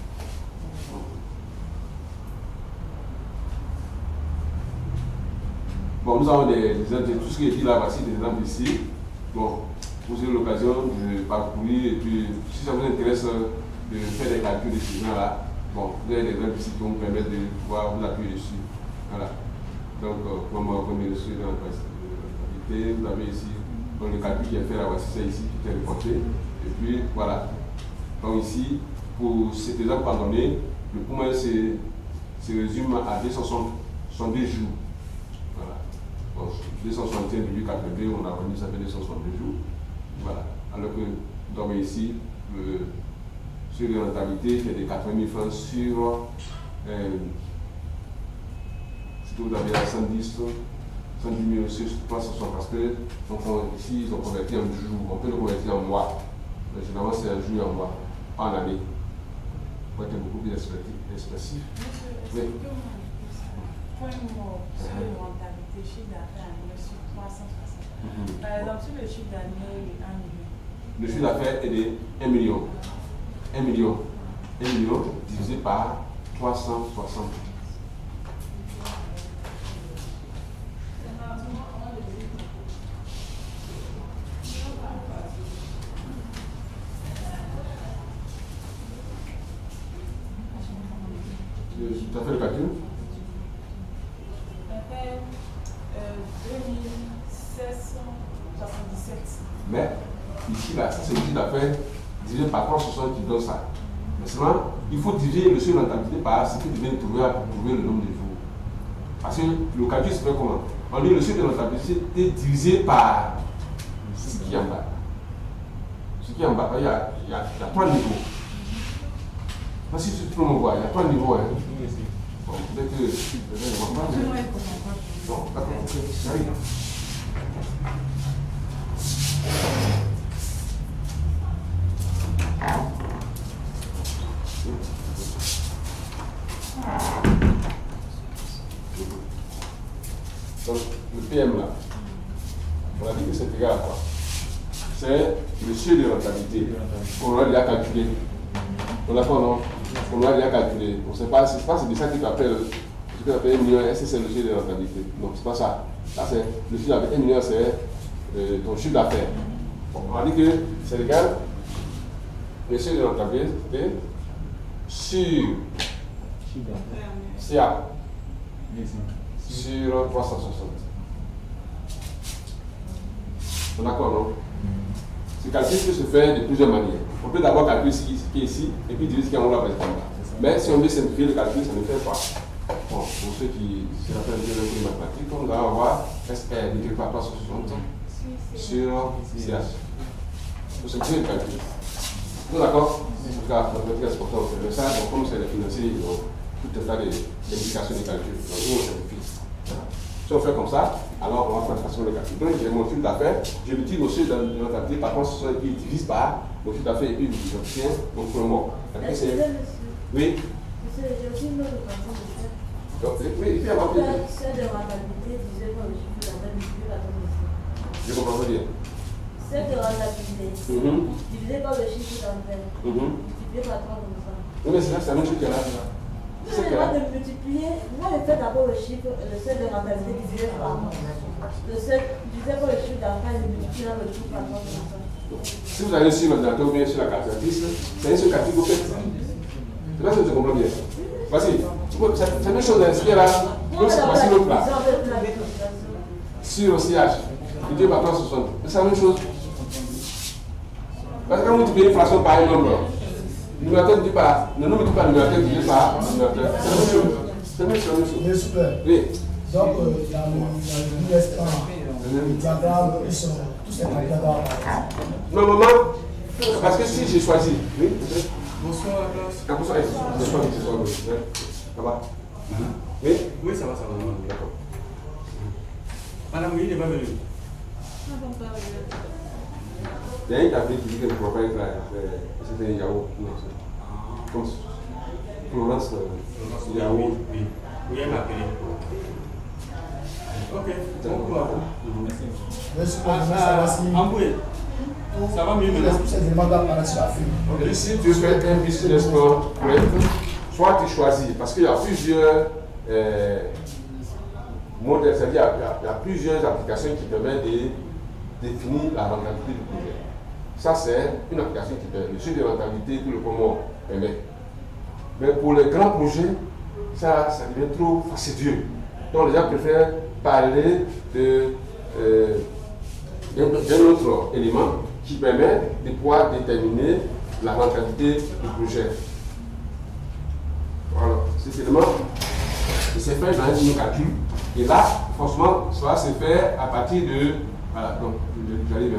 Bon, nous avons des exemples, tout ce qui est dit là, voici des exemples ici. Bon, vous avez l'occasion de parcourir et puis, si ça vous intéresse de faire des calculs de ces gens-là, bon, vous avez des exemples ici qui vont vous permettre de pouvoir vous appuyer dessus. Voilà. Donc, comme on est dessus dans la qualité, vous avez ici. Donc le calcul qui est fait là, voici c'est ici qui est reporté. Et puis voilà. Donc ici, pour cet exemple pardonné, le point se résume à 262 jours. Voilà. Bon, 261,82, on a remis ça fait 262 jours. Voilà. Alors que donc ici, sur la rentabilité qui est de 80 000 francs sur si vous avez à 110 000 sur 360 parce que donc ici ils ont converti en jours, on peut le convertir en mois, mais généralement c'est un jour et en mois, pas en année. Pour être beaucoup plus expressif. Monsieur, est-ce que vous m'avez point mort sur la rentabilité chiffre d'affaires annuel sur 360? Par exemple, sur le chiffre d'année, 1 million. Le chiffre d'affaires est de 1 million. 1 million. 1 million divisé par 360. Tu as fait le calcul? Ça fait 2777. Mais ici, là, ça c'est le chiffre d'affaires divisé par 360 qui donne ça. Mais seulement, il faut diviser le seuil de rentabilité par ce que tu viens de trouver pour trouver le nombre de jours. Parce que le calcul se fait comment? On dit le seuil de rentabilité est divisé par ce qui est en bas. Ce qui est en bas, il y a 3 niveaux. Si tu peux me voir, il y a 3 niveaux. Hein. Bon, peut-être que bon, d'accord, ok, j'arrive. Donc, le PM là, on a dit que c'est égal à quoi? c'est le seuil de rentabilité. On l'a déjà calculé. On d'accord, non? On l'a déjà calculé. C'est pas de ça qui appelle 1 million. Est-ce que c'est le seuil de rentabilité? Non, c'est pas ça. Là, c'est le chiffre avec 1 million, c'est ton chiffre d'affaires. On a dit que c'est légal. Le seuil de rentabilité sur CA sur 360. On est d'accord, non? Ce calcul peut se faire de plusieurs manières. On peut d'abord calculer ce qui est ici et puis diviser ce qui est en haut là. Mais si on veut simplifier le calcul, ça ne fait pas. Bon, pour ceux qui se rappellent de les mathématiques, on va avoir SR multiplié par 360 sur CH. Pour simplifier le calcul. Vous d'accord? En tout cas, la mathématique est importante. Mais ça, comme c'est les financiers, ils ont tout un tas d'implications des calculs. Donc, nous, on simplifie. Si on fait comme ça, alors on va faire façon de calcul. Donc j'ai mon chiffre d'affaires, je l'utilise aussi dans le rentabilité, par contre, ce qui divise par mon chiffre d'affaires et puis j'obtiens mon promo. Oui. Monsieur, j'ai aussi une autre façon de faire. Donc, oui, il faut avoir plus. C'est de rentabilité divisé par le chiffre d'affaires multiplié par ton métier. Je comprends pas bien. C'est de rentabilité divisé par le chiffre d'affaires multiplié par 3 comme ça. Oui, mais c'est la même chose qu'il y a là. C'est que là de multiplier, moi je fais d'abord le chiffre, le seuil de rentabilité divisé par le seuil divisé par le chiffre d'affaires et multiplié par le chiffre par 3 comme ça. Si vous allez sur l'ordinateur ou bien sur la calculatrice, c'est un seul calcul que vous faites. C'est là que je comprends bien. Voici, c'est la même chose d'inscrire là. Voici l'autre là. Sur CH, multiplié par 360. C'est la même chose. Parce que quand vous multipliez une fraction par un nombre, le numérateur ne dit pas, ne nous dit pas le numérateur divisé par le numérateur. C'est la même chose. C'est la même chose. Mais super. Oui. Donc, dans le restaurant, les diagrammes, ils sont tous ces calculateurs. Non, maman, parce que si j'ai choisi. Oui, Bonsoir à la classe. bonsoir. Ça va? Oui? Oui, ça va. D'accord. Madame, oui, il est pas venu. Il y a une tablette qui dit que le prophète là, c'était un Yahoo. Non, c'est comme Florence Yahoo. Oui, elle m'a appelé. Ok, bon courage. Mais super, ça va si. Amboué, ça va mieux maintenant. C'est vraiment de la sur la fille. Et si tu fais un business plan, soit tu choisis, parce qu'il y a plusieurs modèles, c'est-à-dire il y a plusieurs applications qui permettent de définir la rentabilité du projet. Ça, c'est une application qui permet le suivi de rentabilité que le comment permet. Mais pour les grands projets, ça devient trop fastidieux. Donc les gens préfèrent parler d'un autre élément qui permet de pouvoir déterminer la rentabilité du projet. Voilà, cet élément, c'est fait dans un calcul. Et là, franchement, cela se fait à partir de. Voilà, donc j'arrive.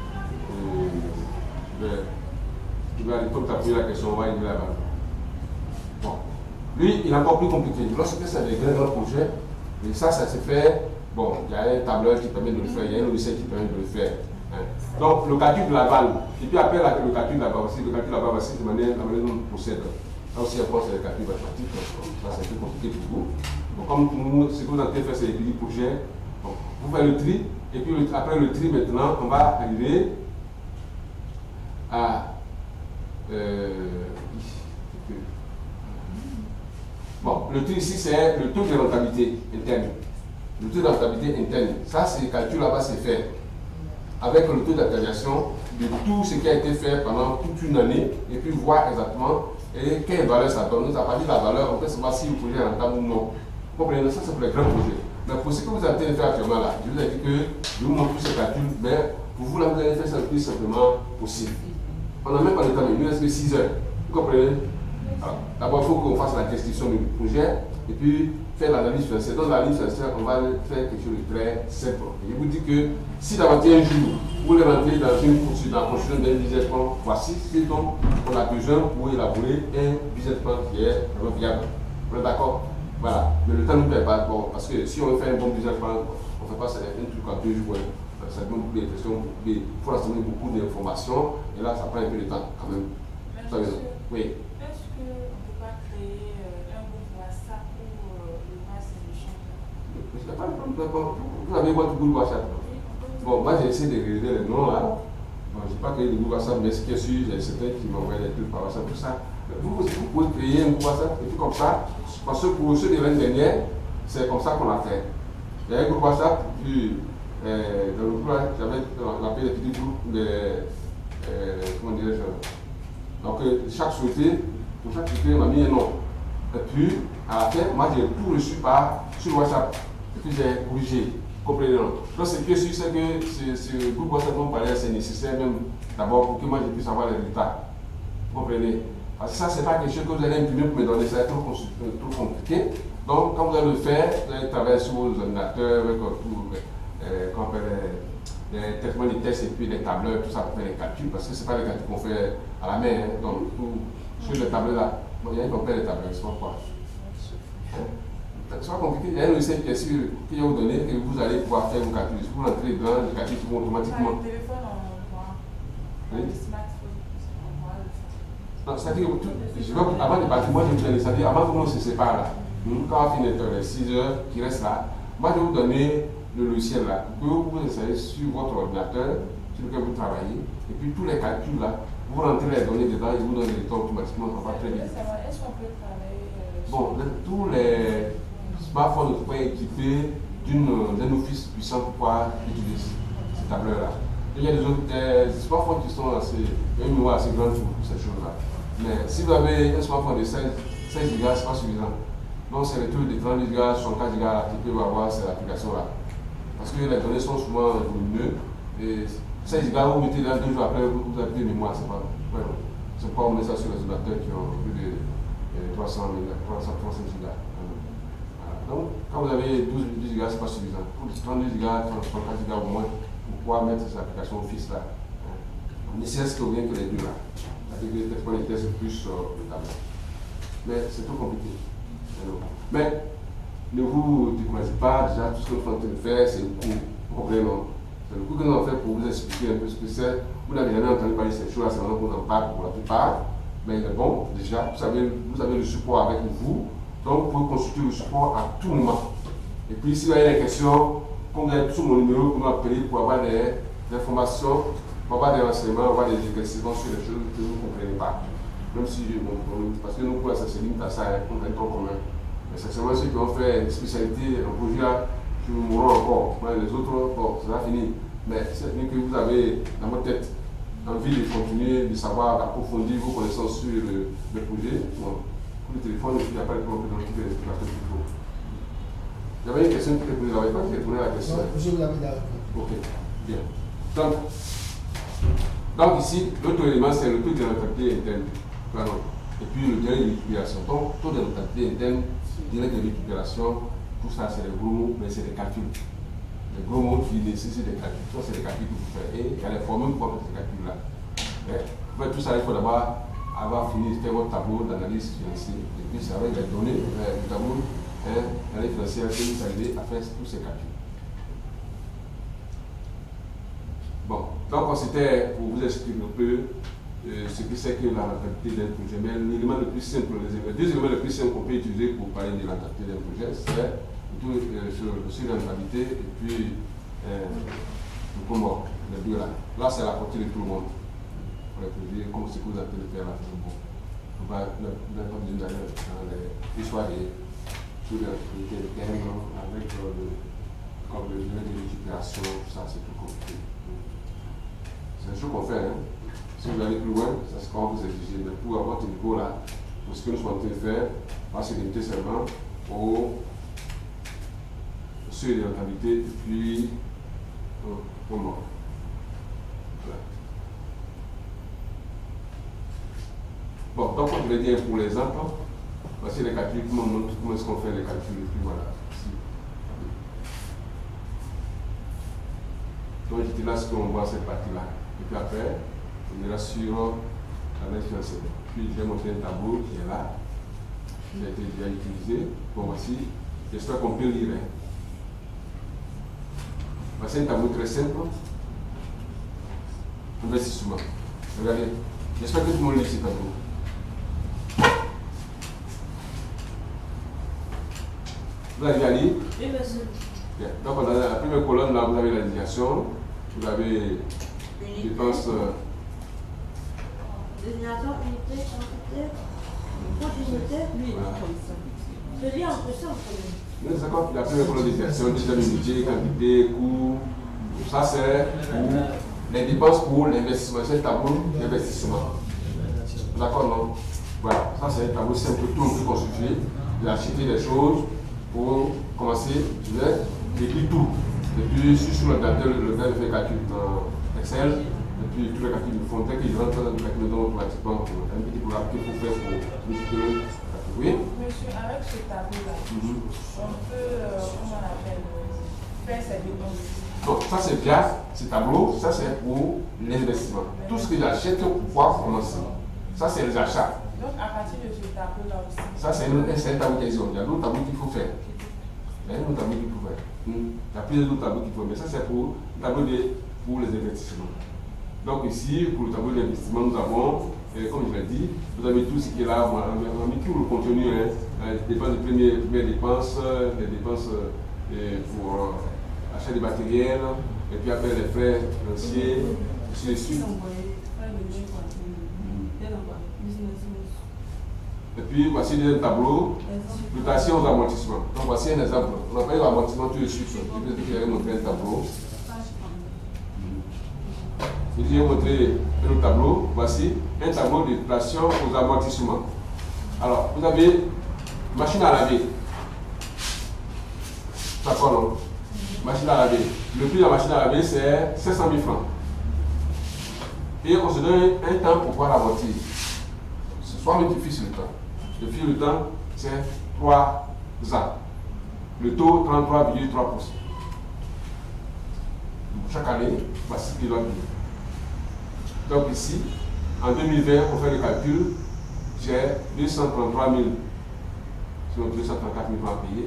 Comme tu as posé la question, on va y aller là-bas. Bon. Lui, il est encore plus compliqué. Lorsque c'est des grands projets, et ça se fait. Bon, il y a un tableur qui permet de le faire, il y a un logiciel qui permet de le faire. Hein. Donc, le calcul de la valve, et puis après le calcul de la valve aussi, le calcul de la valve aussi, de la manière dont on procède. Là aussi, après, c'est le calcul mathématique, donc ça c'est un peu compliqué pour vous. Donc, comme nous, ce que vous avez fait, c'est les petits projets. Donc, vous faites le tri, et puis après le tri, maintenant, on va arriver à. Bon, le tri ici, c'est le taux de rentabilité interne. Le taux de rentabilité interne, ça, c'est le calcul là-bas, c'est fait avec le taux d'actualisation de tout ce qui a été fait pendant toute une année et puis voir exactement quelle valeur ça donne. À partir de la valeur, on peut savoir si le projet est rentable ou non. Vous comprenez, ça c'est pour les grands projets. Mais pour ce que vous avez fait actuellement là, je vous ai dit que je vous montre tous ces calculs, mais pour vous là, vous allez faire ça le plus simplement possible. On n'a même pas le temps, il nous reste que 6 heures. Vous comprenez? D'abord, il faut qu'on fasse la description du projet et puis faire l'analyse financière. Dans l'analyse financière, on va faire quelque chose de très simple. Et je vous dis que si d'aventure un jour, vous voulez rentrer dans la construction d'un business plan, voici ce dont on a besoin pour élaborer un business plan qui est vraiment viable. Vous êtes d'accord? Voilà. Mais le temps ne nous paie pas. Bon, parce que si on veut faire un bon business plan, on ne fait pas ça un truc en 2 jours. Ça demande beaucoup d'impression, il faut rassembler beaucoup d'informations et là ça prend un peu de temps quand même. Oui. Est-ce qu'on ne peut pas créer un groupe WhatsApp pour le masse de chambre? Vous avez votre groupe WhatsApp? Bon, moi j'ai essayé de réaliser les noms là. Bon, je ne dis pas qu'il y a des groupes WhatsApp, mais ce qui est sûr, il y a certains qui m'envoient des trucs par WhatsApp, tout ça. Vous pouvez créer un groupe WhatsApp et tout comme ça, parce que pour ceux de l'année dernière, c'est comme ça qu'on a fait. Il y a un groupe WhatsApp, puis dans le groupe là, j'avais appelé les petits groupes de. Comment dirais-je? Donc, chaque société, pour chaque société, on m'a mis un nom. Et puis, à la fin, moi j'ai tout reçu sur WhatsApp. Et puis j'ai corrigé. Comprenez? Donc, ce qui est sûr, c'est que ce groupe WhatsApp dont on parlait, c'est nécessaire même d'abord pour que moi je puisse avoir les résultats. Vous comprenez? Parce que ça, c'est pas quelque chose que vous allez imprimer pour me donner, ça va être trop compliqué. Donc, quand vous allez le faire, vous allez travailler sur vos ordinateurs, avec les traitements des tests et puis les tableurs, tout ça pour faire les calculs, parce que ce n'est pas les calculs qu'on fait à la main. Hein. Donc, sur les tableurs là, bon, il y a qu'on fait les tableurs, c'est pas quoi. C'est pas compliqué, il y a une recette qui est sûre que je vais vous donner et vous allez pouvoir faire vos calculs. Si vous rentrez dedans, les calculs vont automatiquement. Le téléphone, on voit. Oui. Le smartphone, on voit. Non, c'est-à-dire que avant de partir, moi je vous donne, c'est-à-dire avant que l'on se sépare là, quand on finit les 6 heures qui restent là, moi je vais vous donner le logiciel là, que vous essayez sur votre ordinateur sur lequel vous travaillez, et puis tous les calculs là, vous rentrez les données dedans et vous donnez les temps automatiquement, ça va très bien. Est-ce qu'on peut travailler Bon, tous les smartphones sont équipés d'un office puissant pour pouvoir utiliser ces tableurs là. Il y a des smartphones qui sont assez, une mémoire assez grande pour ces choses-là. Mais si vous avez un smartphone de 16 Go, ce n'est pas suffisant. Donc c'est le truc de 30 Go, 64 Go qui peut avoir cette application-là. Parce que les données sont souvent volumineuses. Et 16 Go, vous mettez là 2 jours après, vous avez plus de mémoire. C'est pas on met ça sur les ordinateurs qui ont plus de 300 Go. Voilà. Donc quand vous avez 12 Go, ce n'est pas suffisant. Pour 32 Go, 34 Go au moins, pour pouvoir mettre ces applications Office là. On essaie ce qu'il y a que les deux là. C'est-à-dire que les tests plus le tableau. Mais c'est trop compliqué. Mais ne vous découragez pas, déjà tout ce que nous sommes en train de faire, c'est le cours. Vous comprenez, non? C'est le cours que nous avons fait pour vous expliquer un peu ce que c'est. Vous n'avez jamais entendu parler de ces choses-là, c'est vraiment qu'on en parle pour la plupart. Mais il est bon, déjà, vous avez le support avec vous, donc vous pouvez consulter le support à tout moment. Et puis, si vous avez des questions, comme vous avez sur mon numéro, vous m'appelez pour avoir des informations, pour avoir des renseignements, avoir des éclaircissements sur les choses que vous ne comprenez pas. Même si, parce que nous, pour ça se limite à ça, on a un temps commun. Mais c'est seulement ceux qui ont fait une spécialité, un projet là, qui vous mourront encore. Mais les autres, bon, ça va finir. Mais c'est bien que vous avez dans votre tête envie de continuer, de savoir, d'approfondir vos connaissances sur le projet. Bon, pour le téléphone, il n'y a pas de problème dans l'équipe de la chose qu'il faut. Il y avait une question qui était posée, il n'y avait pas qui répondait à la question. Non, je vous l'avais déjà répondu. Ok, bien. Donc ici, l'autre élément, c'est le taux de rentabilité interne. Pardon. Et puis le délai de récupération. Donc, taux de rentabilité interne, délai de récupération, tout ça, c'est les gros mots, mais c'est des calculs. Les gros mots qui nécessitent des calculs. Ça, c'est des calculs que vous faites. Et il y a les formules pour faire ces calculs-là. Pour faire tout ça, il faut d'abord avoir fini de faire votre tableau d'analyse financière. Et puis, c'est avec les données, le tableau d'analyse financière que vous arrivez à faire tous ces calculs. Bon, donc c'était pour vous expliquer un peu ce que c'est que la rentabilité d'un projet. Mais l'élément le plus simple, les deux éléments les plus simples qu'on peut utiliser pour parler de la rentabilité d'un projet, c'est sur la rentabilité et puis le commun, les deux là. Là, c'est la portée de tout le monde. Pour les projets, comme ce que vous avez fait là, c'est bon. On va pas besoin d'aller dans les histoires sur les activités internes avec comme le délai de récupération, tout ça, c'est tout compliqué. C'est un chose qu'on fait. Hein. Si vous allez plus loin, ça sera vous exiger. Mais pour avoir votre niveau là, pour ce que nous sommes en train de faire, on va se limiter seulement au seuil de rentabilité et puis au mort. Voilà. Bon, donc on devait dire pour l'exemple, voici les calculs, comment est-ce qu'on fait les calculs, et puis voilà. Ici. Donc j'étais là ce qu'on voit cette partie-là. Et puis après, on est là sur l'analyse financière. Puis je vais montrer un tableau qui est là, qui a été déjà utilisé. Bon, voici, j'espère qu'on peut lire. Hein. Voici un tableau très simple. Investissement. Regardez, j'espère que tout le monde lit ce tableau. Vous avez à lire? Oui, monsieur. Bien. Donc, dans la première colonne, là, vous avez l'indication, vous avez dépenses. Désignation, unité, quantité, continuité. Je lis en plus en premier. Mais c'est quoi? La première colonne de gestion, deuxième unité, quantité, coût. Ça, c'est pour les dépenses pour l'investissement. C'est le tableau d'investissement. D'accord, non? Voilà, ça c'est un tableau simple que tout le monde peut constituer. J'ai acheté des choses pour commencer. Je vais écrire tout. Et puis, sur l'ordinateur, le gars fait calcul dans Excel. Et puis, tous les calculs de fond, dès qu'ils rentrent dans le calcul automatiquement, un petit programme qu'il faut faire pour multiplier. Oui? Monsieur, avec ce tableau-là, on peut, comment on appelle, faire ses dépenses. Donc, ça c'est via ce tableau, ça c'est pour l'investissement. Tout ce que j'achète pour pouvoir commencer. Ça c'est les achats. Donc, à partir de ce tableau-là aussi. Ça c'est un tableau qui existe. Il y a d'autres tableaux qu'il faut faire. Il y a d'autres tableaux qu'il faut faire. Il y a plusieurs autres tableaux qu'il faut faire. Mais ça c'est pour le tableau pour les investissements. Donc ici, pour le tableau d'investissement, nous avons, comme je l'ai dit, vous avez tout ce qui est là. On a mis tout le contenu, les dépenses de premières dépenses, les dépenses pour achat de matériel, et puis après les frais financiers, ainsi de suite. Et puis voici le tableau, dotation aux amortissements. Donc voici un exemple. On a parlé de l'amortissement tout de suite. Je vais vous montrer un tableau. Je vais vous montrer un autre tableau. Voici un tableau de dotation aux amortissements. Alors, vous avez machine à laver. D'accord, non? Machine à laver. Le prix de la machine à laver, c'est 500 000 francs. Et on se donne un temps pour pouvoir l'amortir. Soit multiplie sur le temps. Le fil du temps, c'est 3 ans. Le taux, 33,3%. Chaque année, voici ce qu'il doit payer. Donc ici, en 2020, pour faire le calcul, j'ai 233 000, sinon 234 000 francs à payer.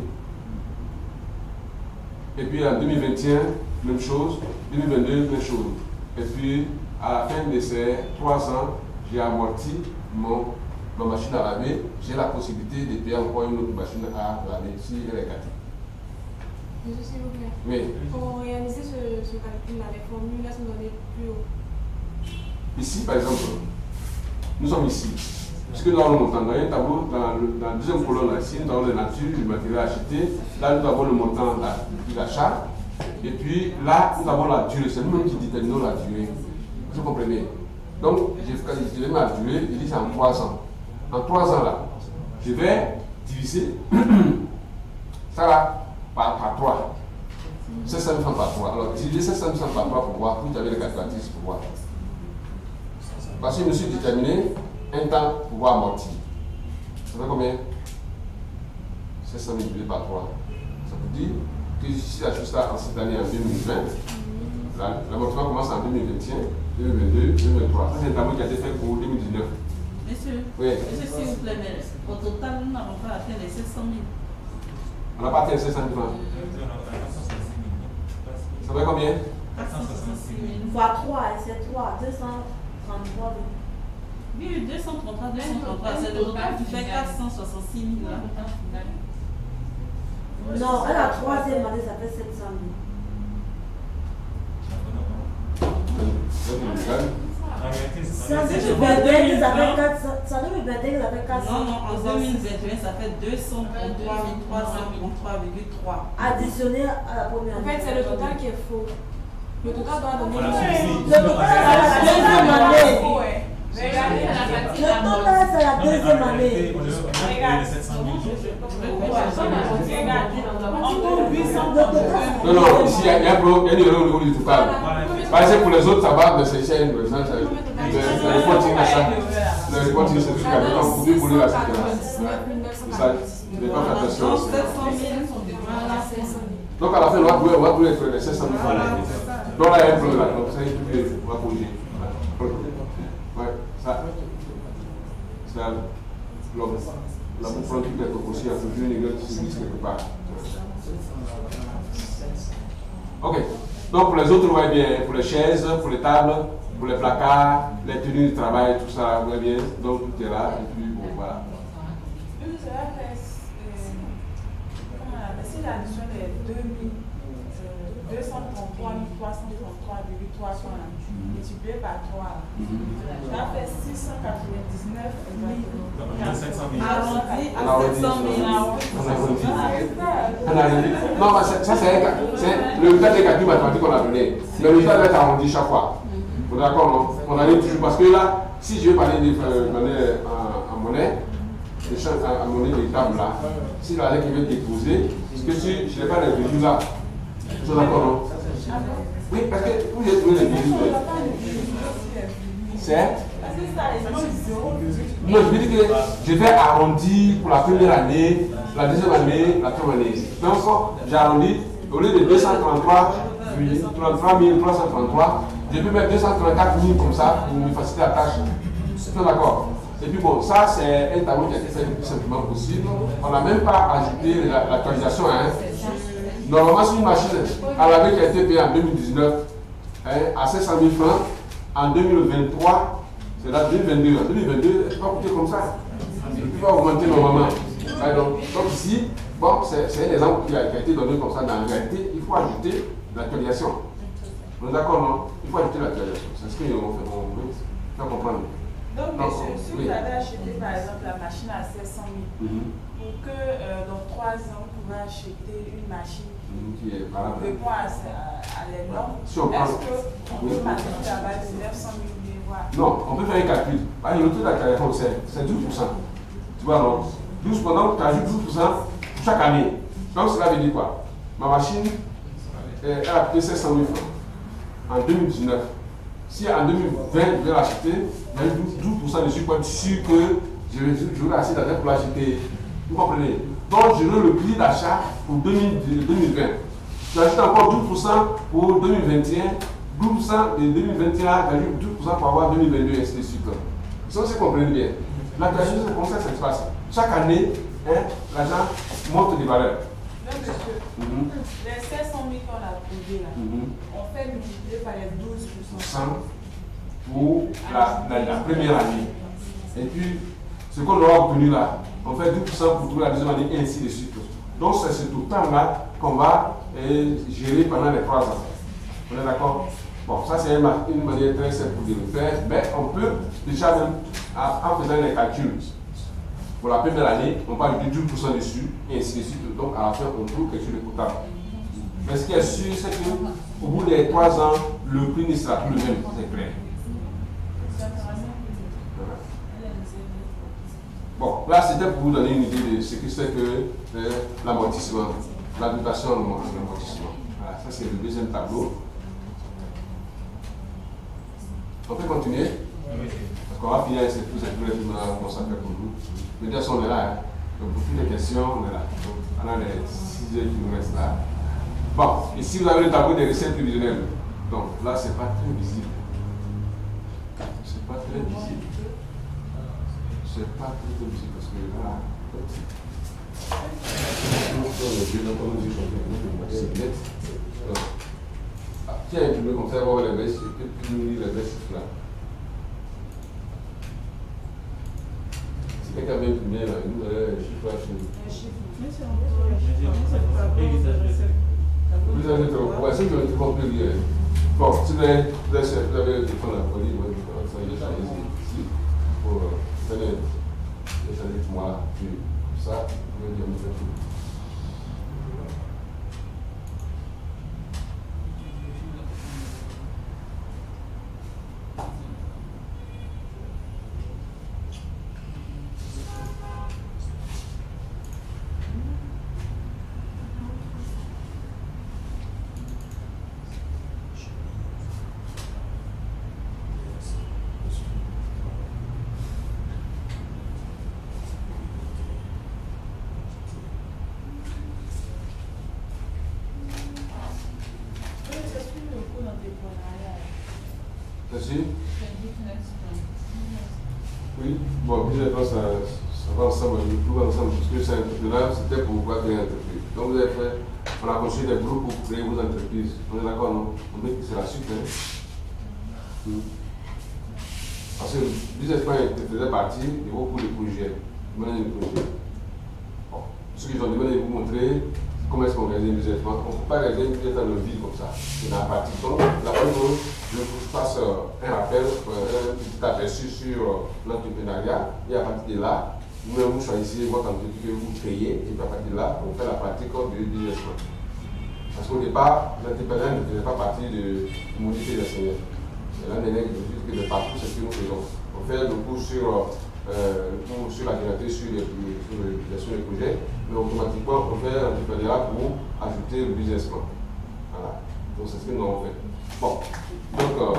Et puis en 2021, même chose. 2022, même chose. Et puis, à la fin de ces 3 ans, j'ai amorti ma machine à laver. J'ai la possibilité de payer encore une autre machine à laver si elle est gâtée. Monsieur, s'il vous plaît. Oui. Pour réaliser ce calcul-là, les formules là sont données plus haut. Ici, par exemple, nous sommes ici. Ce que nous avons le montant, dans un tableau, dans la deuxième colonne, là, ici, nous avons la nature du matériel acheté. Là, nous avons le montant de l'achat. Et puis là, nous avons la durée. C'est nous-mêmes qui déterminons la durée. Vous comprenez? Donc, je vais ma durée, il dit c'est en 3 ans. En 3 ans, là, je vais diviser ça là par 3. 500 000 francs par 3. Alors, diviser 500 000 francs par 3 pour voir. Vous avez le calculatrice pour voir. Parce que je me suis déterminé un temps pour pouvoir amortir. Ça fait combien? 500 000 divisé par 3. Ça veut dire que si j'ajoute ça en cette année en 2020, l'amortissement commence en 2021, 2022, 2023. Ça c'est un tableau qui a été fait pour 2019. Monsieur, oui. Monsieur, s'il vous plaît, mais au total, nous n'avons pas atteint les 700 000. On n'a pas atteint les 700 000 francs. Ça fait combien? 466 000. Fois 3, c'est 3, 233 000. Oui, 233, c'est le total qui fait 466 000 là. Non, à la troisième année, ça fait 700 000. Ça 2021, ça fait 400, ça 2021, ça fait 400. Non, en 2021, ça fait 233 333,3. Additionné à la première année. En fait, c'est le total qui est faux. Le total doit donner le total, c'est la deuxième année. Le total, c'est la deuxième année. Non, non, ici il y a un problème, il y a une erreur au niveau du total. Parce que pour les autres, ça va, mais c'est une le reporting à ça. Le reporting, c'est tout ce qu'il y a. Vous pouvez couler la séquence. Ça, je n'ai pas fait attention. Donc à la fin, on va pouvoir être les 700 000 francs. Donc là, il y a un problème là. Donc ça, on va corriger. Ouais, ça. Ça, l'homme. La bouffon qui peut être aussi un peu une église qui se glisse quelque part. Ok. Donc pour les autres, vous voyez bien, pour les chaises, pour les tables, pour les placards, les tenues de travail, tout ça, vous voyez bien. Donc tout est là. Et puis bon, voilà. Si l'addition est 2000, 333,300 multiplié par 3. Ça fait 699 arrondi à 700 000. Non, ça c'est le résultat des calculs mathématiques qu'on a donné. Le résultat doit être arrondi chaque fois. D'accord, non? On a dit toujours parce que là, si je veux parler de monnaie en monnaie, à monnaie véritable là, si l'argent qui veut déposer, parce que si je n'ai pas les revenus là, je suis d'accord, non? Oui, parce que vous avez trouvé les revenus. C'est? Non, je veux dire que je vais arrondir pour la première année, la deuxième année, la troisième année. Donc, j'ai arrondi, au lieu de 233 333, je peux mettre 234 000 comme ça pour me faciliter la tâche. C'est d'accord. Et puis bon, ça c'est un tableau qui a été fait le plus simplement possible. On n'a même pas ajouté l'actualisation. Hein. Normalement, c'est une machine à laver qui a été payée en 2019 à 500 000 francs. En 2023, c'est là 2022. En 2022, elle ne va pas coûter comme ça. Elle va augmenter normalement. Donc ici, bon, c'est un exemple qui a été donné comme ça. Dans la réalité, il faut ajouter l'actualisation. On est d'accord, non? Il faut ajouter l'actualisation. C'est ce qu'on veut faire comprendre. Donc, monsieur, si vous avez acheté par exemple la machine à 700 000, pour que dans 3 ans, vous pouvez acheter une machine qui répond à les normes, est-ce qu'on peut maintenir la base de 900 000 voix? Non, on peut faire un calcul. Le taux d'actualisation, c'est 12%. Tu vois, non? 12%, donc tu ajoutes 12% chaque année. Donc, cela veut dire quoi? Ma machine, elle a coûté 700 000 francs en 2019. Si en 2020, je vais l'acheter, il y a 12% dessus pour être sûr que j'aurai assez d'argent pour l'acheter. Vous comprenez? Donc, j'aurai le prix d'achat pour 2020. J'ajoute encore 12% pour 2021, 12% de 2021, j'ajoute 12% pour avoir 2022, et ainsi de suite. Ça, vous comprenez bien. L'actualisation, c'est comme ça que ça se passe. Chaque année, l'argent monte des valeurs. Donc, monsieur, les 700 000 qu'on a trouvés là, on fait multiplier par les 12% pour la première année. Et puis, ce qu'on aura obtenu là, on fait 12% pour trouver la deuxième année et ainsi de suite. Donc, c'est ce total-là qu'on va gérer pendant les 3 ans. On est d'accord? Bon, ça c'est une manière très simple de le faire, mais on peut déjà même, en faisant les calculs, pour la première année, on parle de 12% dessus, et ainsi de suite. Donc, à la fin, on trouve quelque chose de potable. Mais ce qui est sûr, c'est qu'au bout des 3 ans, le prix ne sera plus le même, c'est clair. Bon, là, c'était pour vous donner une idée de ce que c'est que l'amortissement, la dotation en amortissement. Voilà, ça c'est le deuxième tableau. On peut continuer? Parce qu'on va finir avec ces tous les qu'on consacrés pour nous. Mais de toute façon, on est là. Hein. Donc, pour toutes les questions, on est là. Donc, on a les 6 heures qui nous restent là. Bon, ici, vous avez le tableau des recettes prévisionnelles. Donc, là, c'est pas très visible. C'est pas très visible. C'est pas très visible parce que là, c'est net. Qui a imprimé comme ça, voir les baisses, puis nous lire les baisses là. Si quelqu'un veut imprimer là, nous allons les chiffres là chez nous. Vous avez ceux qui ont été compris hier. Bon, si vous avez le téléphone à la police, ça y est, ici, pour faire les moi, puis ça, vous pouvez dire, nous faire tout. Oui, bon, ça va ensemble, tout va ensemble, parce que c'est entrepreneur, c'était pour pouvoir créer une entreprise. Donc vous avez fait, on a construit des groupes pour créer vos entreprises. On est d'accord, non? On dit que c'est la suite. Hein? Parce que Business Plan faisait partie de beaucoup de projets. Bon, ce qu'ils ont demandé de vous montrer, comment est-ce qu'on réalise un business plan? On ne peut pas réaliser un business dans le vide comme ça. C'est dans la pratique. Donc, la première chose, je vous fasse un rappel, un petit aperçu sur l'entrepreneuriat. Et à partir de là, vous choisissez votre entreprise que vous créez. Et puis à partir de là, on fait la pratique du business plan. Parce qu'au départ, l'entrepreneur ne faisait pas partie de l'immobilité des seniors. Et là, maintenant, je dis que de partout, c'est ce que nous faisons. On fait le cours sur la génération, sur les projets, mais automatiquement, on fait l'entrepreneuriat pour ajouter le business plan. Voilà. Donc, c'est ce que nous avons fait. Bon. Donc,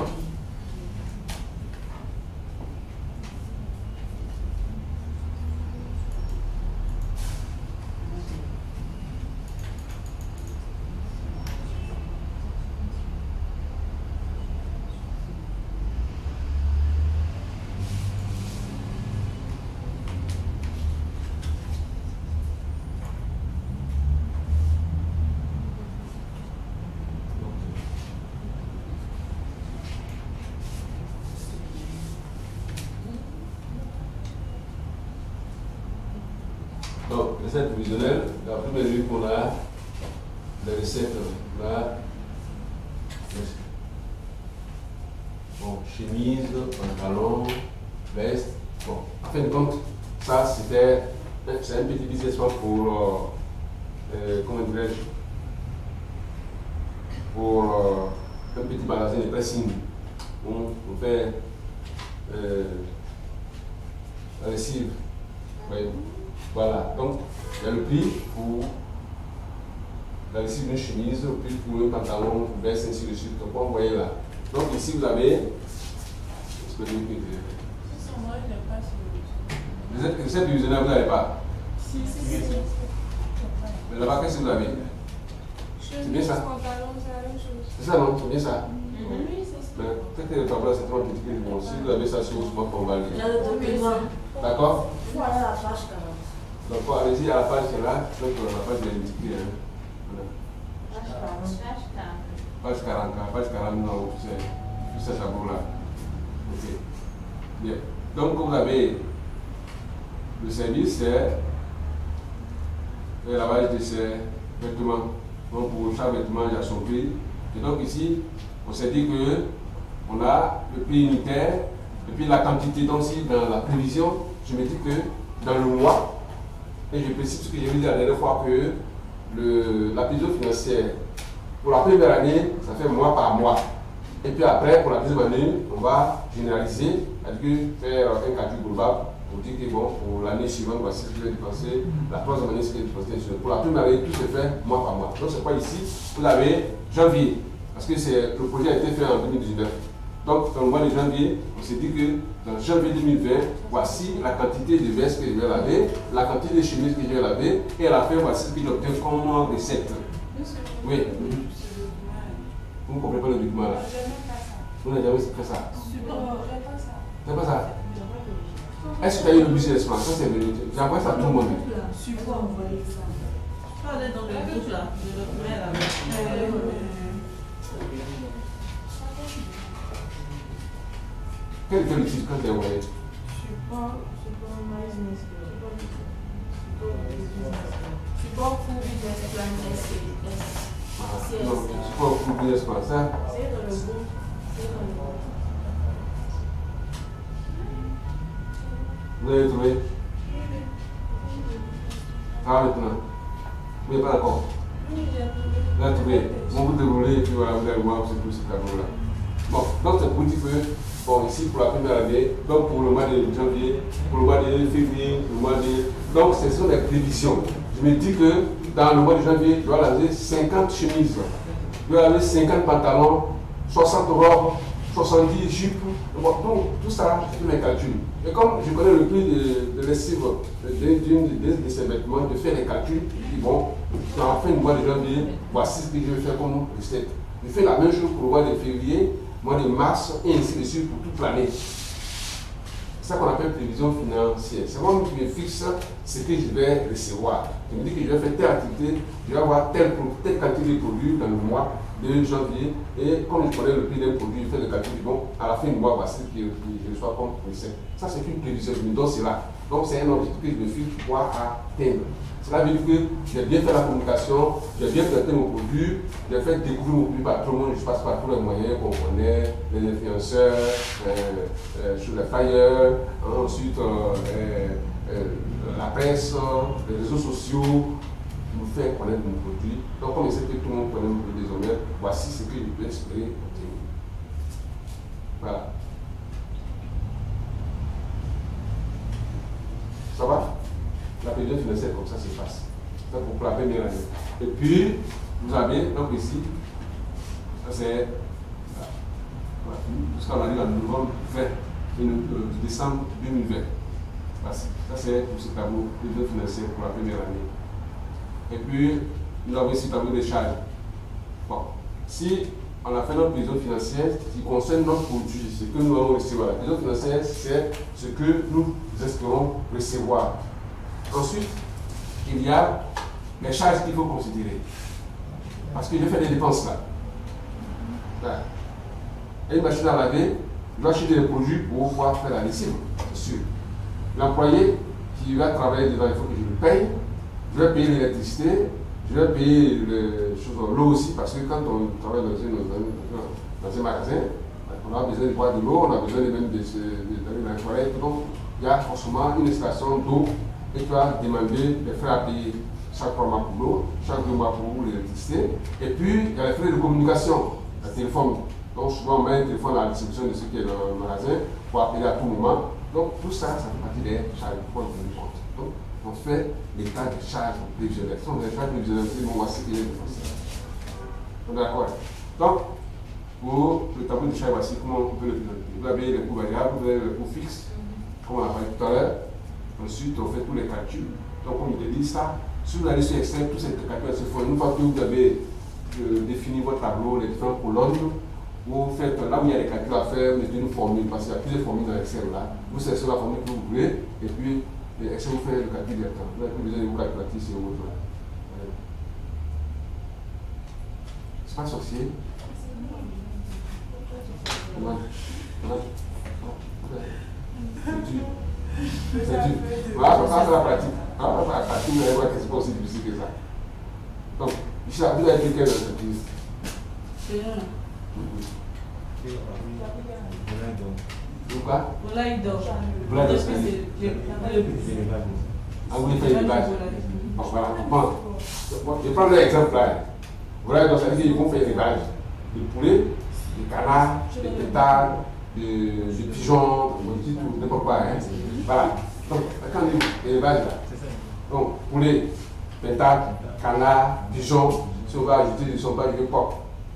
donc, recette provisionnelle, la première vue qu'on a, les recettes, là, bon, chemise, pantalon, veste, bon, en fin de compte, ça c'est un petit business plan pour, comment dirais-je, pour un petit magasin de pressing. On fait la lessive, oui. Voilà, donc il y a le prix pour la lessive d'une chemise, le prix pour un pantalon, une veste, ainsi de suite. Donc vous voyez là. Donc ici vous avez. Recette provisionnelle, vous n'avez pas. Si. Mais là-bas, qu'est-ce que vous avez? C'est bien ça. Pantalon, c'est la même chose. C'est ça, non? C'est bien ça. Oui, c'est ça. Mais peut-être que le tableau c'est trop petit. Bon, si vous avez ça sur votre smartphone, on va le Il y lire. a le document. D'accord? Il faut aller à la page 40. Donc allez-y à la page qui est là. Donc la page de l'industrie. Voilà. Page 40. Page 40, non, c'est ce tableau-là. Ok. Bien. Donc vous avez le service, c'est le lavage de ces vêtements. Donc pour chaque vêtement, il y a son prix. Et donc ici, on s'est dit que on a le prix unitaire et puis la quantité. Donc si dans la prévision, je me dis que dans le mois, et je précise ce que j'ai dit la dernière fois, que la prévision financière, pour la première année, ça fait mois par mois. Et puis après, pour la deuxième année, on va généraliser, c'est-à-dire faire un calcul global pour dire que bon, pour l'année suivante, voici ce que je vais dépenser, la troisième année, ce que je vais dépenser. Pour la première année, tout se fait mois par mois. Donc c'est quoi ici? Vous avez janvier, parce que le projet a été fait en 2019. Donc dans le mois de janvier, on s'est dit que dans janvier 2020, voici la quantité de vestes que je vais laver, la quantité de chemises que je vais laver, et à la fin, voici ce que j'obtiens comme recette. Oui. Vous ne comprenez pas le document là? Vous n'avez jamais fait ça? C'est pas ça? Est-ce que tu as eu le business plan? Ça c'est vérité. J'envoie ça à tout le monde. Support, envoyer ça. Je peux aller dans le groupe là. Je le mets là. Quel était le titre quand tu as envoyé? Support pour business plan SC. Non, support pour business plan, ça? C'est dans le groupe. Vous avez trouvé? Ah, maintenant. Vous n'êtes pas d'accord? Vous avez trouvé? On vous déroulez et puis voilà, vous allez voir, c'est tout ce tableau-là. Bon, donc c'est pour dire que, bon, ici pour la première année, donc pour le mois de janvier, pour le mois de février, le mois de. Donc ce sont des prévisions. Je me dis que dans le mois de janvier, je dois laver 50 chemises, je dois laver 50 pantalons, 60 robes, 70 jupes. Bon, donc tout ça, je fais mes calculs. Et comme je connais le prix de lessive de ces vêtements, de faire les calculs, je dis bon, dans la fin du mois de janvier, voici ce que je vais faire comme recette. Je fais la même chose pour le mois de février, mois de mars, et ainsi de suite pour toute l'année. C'est ça qu'on appelle prévision financière. C'est moi qui me fixe ce que je vais recevoir. Je me dis que je vais faire telle activité, je vais avoir telle quantité de produits dans le mois de janvier. Et comme je connais le prix d'un produit, je fais le calcul du bon, à la fin du mois, voici ce que je reçois comme recette. Ça, c'est une prévision, je me donne cela. Donc c'est un objectif que je me fixe pour atteindre. Cela veut dire que j'ai bien fait la communication, j'ai bien traité mon produit, j'ai fait découvrir mon produit par tout le monde, je passe par tous les moyens qu'on connaît, les influenceurs, sur les flyers, ensuite la presse, les réseaux sociaux, nous faire connaître mon produit. Donc comme je sais que tout le monde connaît mon produit désormais, voici ce que je peux espérer obtenir. Voilà. Ça va? La période financière comme ça se passe. Donc pour la première année. Et puis, vous avez, donc ici, ça c'est jusqu'à l'année en novembre 20, décembre 2020. Ça c'est pour ce tableau de période financière pour la première année. Et puis, nous avons ici le tableau des charges. Bon, si on a fait notre prévision financière qui concerne notre produit, ce que nous allons recevoir. La prévision financière, c'est ce que nous espérons recevoir. Ensuite, il y a les charges qu'il faut considérer. Parce que j'ai fait des dépenses là. Là. Et une machine à laver, je dois acheter des produits pour pouvoir faire la lessive, c'est sûr. L'employé qui va travailler dedans, il faut que je le paye. Je vais payer l'électricité, je vais payer l'eau aussi, parce que quand on travaille dans un magasin, on a besoin de boire de l'eau, on a besoin même d'aller dans les toilettes. Donc, il y a forcément une station d'eau et tu vas demander des frais à payer chaque 3 mois pour l'eau, chaque 2 mois pour l'électricité. Et puis, il y a les frais de communication, le téléphone. Donc, souvent, on met un téléphone à la distribution de ce qui est dans le magasin pour appeler à tout moment. Donc, tout ça, ça fait partie des charges pour tenir compte. Donc, on fait l'état de charges prévisionnelles. Si on fait les charges prévisionnelles, c'est bon, voici qu'il est défoncé. On est d'accord? Donc, pour le tableau de charges, voici comment on peut le présenter. Vous avez les coûts variables, vous avez les coûts fixes, comme on a parlé tout à l'heure. Ensuite, on fait tous les calculs. Donc, comme je te dis ça, si vous allez sur Excel, tous ces calculs se font. Une fois que vous avez défini votre tableau, les différentes colonnes, vous faites, là où il y a des calculs à faire, vous mettez une formule, parce qu'il y a plusieurs formules dans Excel là. Vous sélectionnez la formule que vous voulez, et puis Excel vous fait le calcul directement. Vous n'avez plus besoin de vous calculatrice sur votre là. C'est pas sorcier. C'est dur. C'est dur. Voilà, ça c'est la pratique. La pratique, vous allez voir que c'est pas aussi difficile que ça. Donc, ici, vous avez quelqu'un d'entreprise. Pourquoi? Voilà, il dort. Voilà, il fait l'élevage. Voilà. Bon, je prends l'exemple là. Voilà, donc ça veut dire qu'ils vont faire l'élevage. Des poulets, des canards, des pétards, des pigeons, n'importe quoi. Hein. Voilà. Donc, quand on dit l'élevage là, donc poulet, pétards, canards, pigeons, si on va ajouter des sauvages de porc.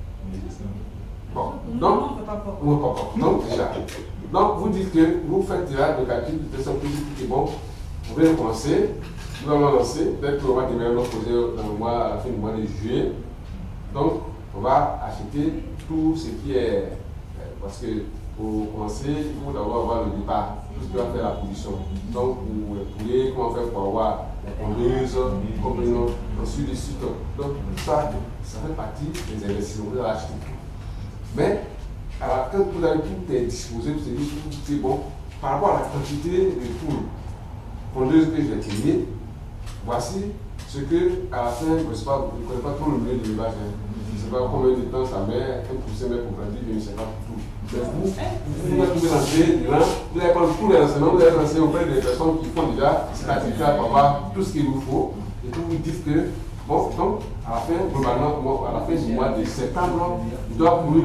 Bon, donc, donc, déjà. Donc, vous dites que vous faites déjà le calcul de ce qui est bon. On va commencer. Nous allons lancer. Peut-être qu'on va démarrer notre projet à la fin du mois de juillet. Donc, on va acheter tout ce qui est. Parce que pour commencer, il faut d'abord avoir le départ. Tout ce qui va faire la production. Donc, pour les poulets, comment faire pour avoir les pondeuses, comprenons, ensuite de suite. Donc, tout ça, ça fait partie des investissements. Vous allez acheter. Mais, alors, quand vous avez tout est disposé, vous savez tout c'est bon, par rapport à la quantité de poules pondeuses que j'ai payées, voici ce que, à la fin, je ne connais pas trop le milieu de l'élevage. Je ne sais pas combien de temps ça met, un poussin met pour grandir, je ne sais pas tout. Mais vous pouvez lancer dedans, vous allez prendre tous les renseignements, vous allez lancer auprès des personnes qui font déjà cette activité pour avoir tout ce qu'il vous faut, et puis vous dites que, bon, donc, à la fin, globalement, à la fin du mois de septembre, il doit courir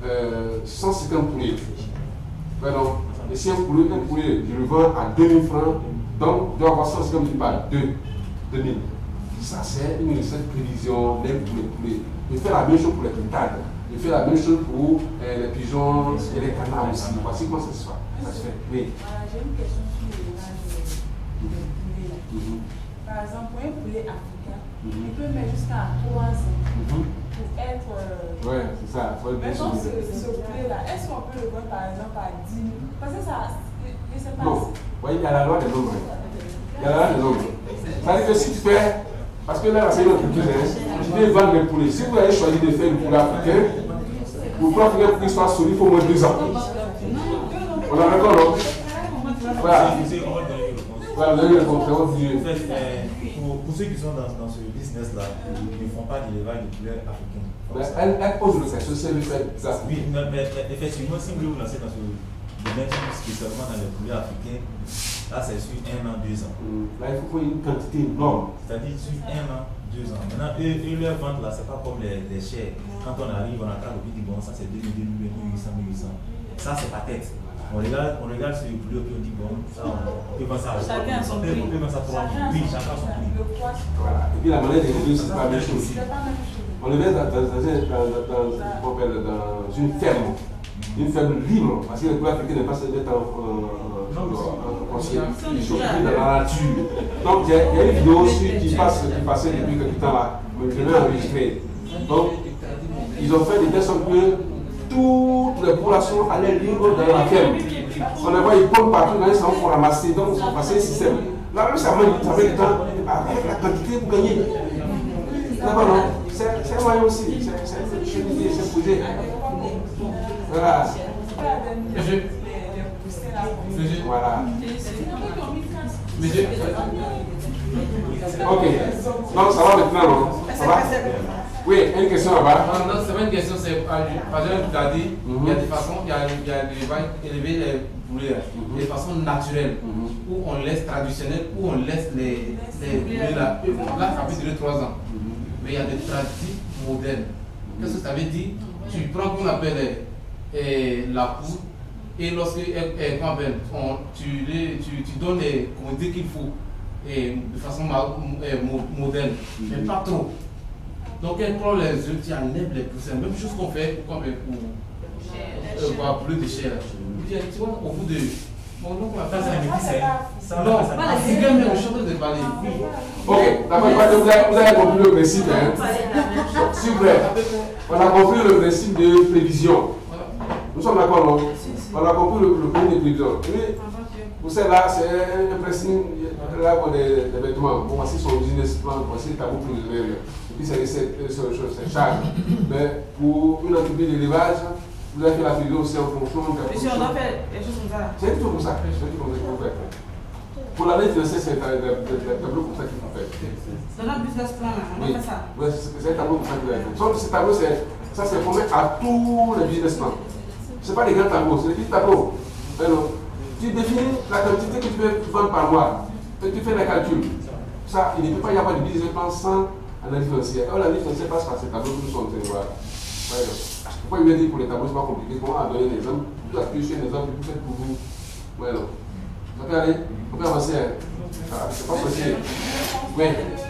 150 poulets. Pardon. Et si un poulet, je le vends à 2000 francs, donc je dois avoir 150 000 par 2000. Ça, c'est une recette prévision même pour les poulets. Je fais la même chose pour les pétards. Je fais la même chose pour les pigeons et les canards aussi. Voici comment ça se fait. Oui. J'ai une question sur l'élevage des poulets. Par exemple, pour un poulet africain, il peut mettre jusqu'à 3 ans pour être. Oui, c'est ça. Maintenant, ce poulet-là, est-ce qu'on peut le vendre par exemple à 10 000? Parce que ça, je ne sais pas. Non, oui, il y a la loi des nombres. Il y a la loi des nombres. C'est-à-dire que si tu fais. Parce que là, c'est notre culture. Tu veux vendre les poulets. Si vous avez choisi de faire le poulet africain, pour le poulet africain, pour qu'il soit solide, il faut au moins 2 ans. On a d'accord, non? Voilà. Voilà, vous avez le contrat vieux. En fait, pour ceux qui sont dans ce business-là, ils ne font pas d'élevage de couleurs africaines. Elle pose le question, c'est le fait ça. Oui, mais effectivement, si vous voulez vous lancer dans ce domaine, spécialement dans les couleurs africaines, là c'est sur 1 an, 2 ans. Là, il faut une quantité énorme. C'est-à-dire sur 1 an, 2 ans. Maintenant, eux leur vente là, c'est pas comme les chairs. Quand on arrive, on attend le dit bon, ça c'est 2000, 1800, 1800. Ça c'est pas tête. On regarde sur le poulet et on dit bon, ça on peut vendre ça. Chacun son prix. On peut vendre ça pour oui, chacun son prix. Voilà. Et puis la monnaie des réduits, c'est pas la même chose. On le met dans une ferme. Une ferme libre, parce que le poulet africain n'est pas censé être en conseil. Ils sont pris dans la nature. Donc il y a une vidéo aussi qui passait depuis quelque temps là, mais je l'ai enregistrée. Donc ils ont fait des personnes que toutes les populations allaient libres dans la ferme. On les voit, ils pompent partout dans les salons pour ramasser, donc ils ont passé un système. Là même ça met du temps, avec la quantité pour gagner. D'abord non, c'est un moyen aussi, c'est un projet. Voilà. Voilà. Ok. Donc ça va maintenant, non? Ça va? Oui, une question là-bas. Non, c'est pas une question, c'est par exemple, tu as dit, il y a des façons, il y a l'élevage, élever les poulets, des façons naturelles, où on laisse traditionnel, où on laisse les poulets là. Là, ça peut durer 3 ans. Mais il y a des traditions modernes. Qu'est-ce que ça veut dire? Tu prends ce qu'on appelle la poule, et lorsque tu donnes les commodités qu'il faut, de façon moderne, mais pas trop. Donc, elle prend les œufs, tu enlèves les poussins, même chose qu'on fait pour poulet de chair. Tu vois, au bout de. Bon, donc on va faire ça. Non, c'est quand même chose de parler. Ok, d'accord, vous avez compris le principe. S'il vous plaît, on a compris le principe de prévision. Nous sommes d'accord, non? On a compris le principe de prévision. Vous savez, là, c'est un principe, là, pour des vêtements. Bon, voici son business plan, voici le tableau pour les élèves. Et puis, c'est charge. Mais pour une entreprise d'élevage, vous avez fait la prévision aussi en fonction de. Monsieur, on a fait des choses comme ça. C'est tout comme ça. C'est tout comme ça qu'il faut faire. Pour l'année financière, c'est un tableau comme ça qu'il faut faire. Dans notre business plan, on a fait ça. Oui, c'est un tableau comme ça qu'il faut faire. Donc, ce tableau, ça c'est commun à tous les business plans. Ce n'est pas des grands tableaux, c'est des petits tableaux. Tu définis la quantité que tu veux vendre par mois. Tu fais les calculs. Ça, il ne peut pas y avoir de business plan sans analyse financière. Alors, l'analyse financière passe par ces tableaux que nous sommes en train de voir. Pourquoi il veut dire pour les tableaux, ce n'est pas compliqué. On va donner un exemple. Vous appuyez sur un exemple que vous faites pour vous. Ouais, non. Ça peut aller? On peut avancer. C'est pas possible. Oui.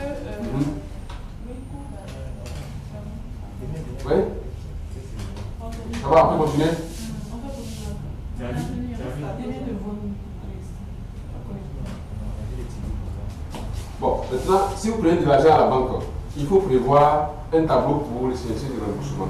Oui? Ça va, on peut continuer? Bon, maintenant, si vous prenez de l'argent à la banque, il faut prévoir un tableau pour les financer de remboursement.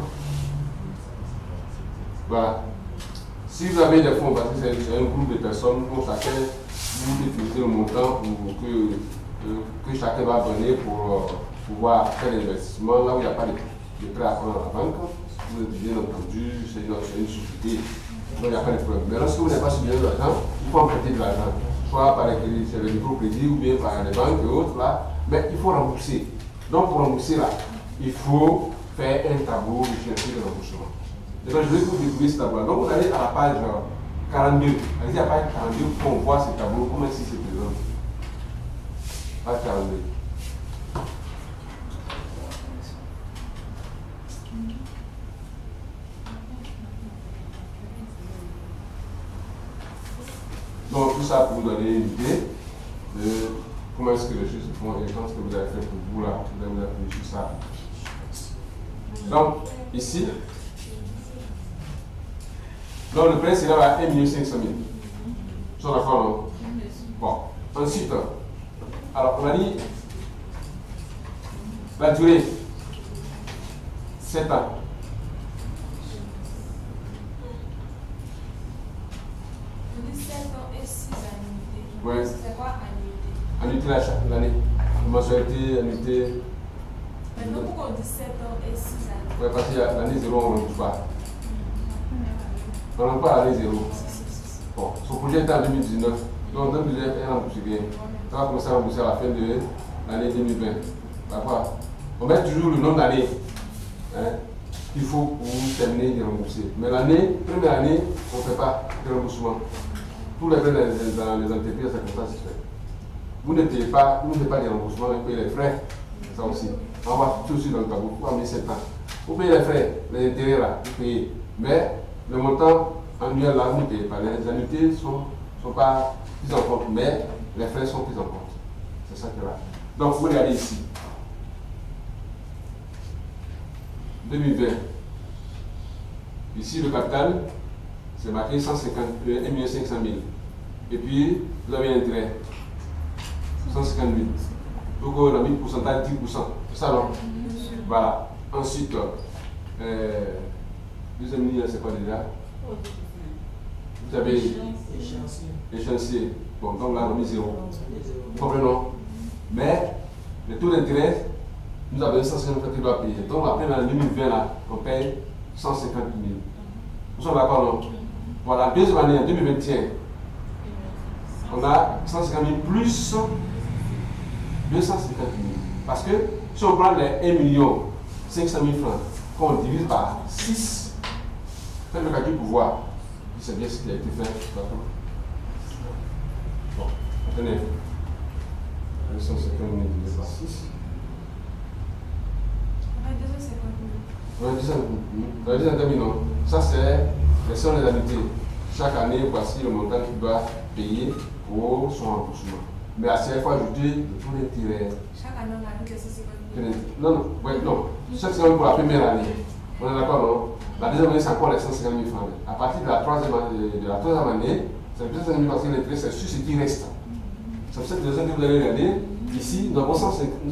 Voilà. Si vous avez des fonds, parce que c'est un groupe de personnes, dont chacun, vous définissez le montant que chacun va donner pour pouvoir faire l'investissement là où il n'y a pas de prêt à prendre à la banque. Vous êtes bien entendu, c'est une société, donc il n'y a pas de problème. Mais lorsque vous n'avez pas suffisamment d'argent, il faut emprunter de l'argent. Soit par le microcrédit ou bien par les banques et autres là, mais il faut rembourser. Donc pour rembourser là, il faut faire un tableau de financier de remboursement. Donc je vais vous découvrir ce tableau. Donc vous allez à la page 42. Allez-y à la page 42 pour voir ce tableau, comment est-ce qu'il se présente. Page 42. Donc tout ça pour vous donner une idée de comment est-ce que les choses se font et quand ce que vous avez fait pour vous là, vous avez réfléchi ça. Donc ici, donc le prix c'est là à 1 500 000. Ils sont d'accord, non? Bon, ensuite, alors on a dit la durée 7 ans. Oui. C'est quoi Annuité annuité? l'année. Mensualité, annuité. Maintenant, pourquoi on dit 7 ans et 6 années? Oui, parce que l'année 0, on ne retrouve pas. On n'a pas l'année 0. Bon, son projet était en 2019. Donc, donc, vous avez un remboursé bien. Ça va commencer à rembourser à la fin de l'année 2020. D'accord? On met toujours le nombre d'années qu'il faut pour terminer de rembourser. Mais première année, on ne fait pas de remboursement. Tous les frais dans les entreprises, c'est comme ça, c'est fait. Vous ne payez pas, vous ne faites pas de remboursement, vous payez les frais. Ça aussi. On va tout de suite dans le tableau. Vous amenez 7 ans. Vous payez les frais, les intérêts là, vous payez. Mais le montant annuel là, vous ne payez pas. Les annuités ne sont pas prises en compte, mais les frais sont pris en compte. C'est ça que là. Donc vous regardez ici. 2020. Ici le capital, c'est marqué 1 500 000. Et puis vous avez l'intérêt. 150 000. Donc on a mis le pourcentage 10%. C'est ça non? Voilà. Ensuite, deuxième ligne, c'est quoi déjà? Vous avez l'échéancier. Bon, donc là, on a mis 0. Vous comprenez non? Mais le taux d'intérêt, nous avons 150 000 qui doit payer. Donc après, en 2020, là, on paye 150 000. Nous sommes d'accord non? Voilà, deuxième année, en 2021, on a 150 000 plus 250 000. Parce que si on prend les 1 500 000 francs, qu'on divise par 6, faites le calcul pour voir si c'est bien ce qui a été fait. Bon, attendez. 250 000 divisé par 6. Ouais, 250 000. 250 000, non. Ça, c'est les annuités. Chaque année, voici le montant qu'il doit payer pour son remboursement. Mais à chaque fois, ajouter le taux d'intérêt. Chaque année, on ajoute les 150 000. Non. Chaque année pour la première année. On est d'accord, non? La deuxième année, c'est encore les 150 000 francs. À partir de la troisième année, c'est les 250 000 parce que l'intérêt, c'est sur ce qui reste. C'est pour cette raison que vous allez regarder. Ici, nous avons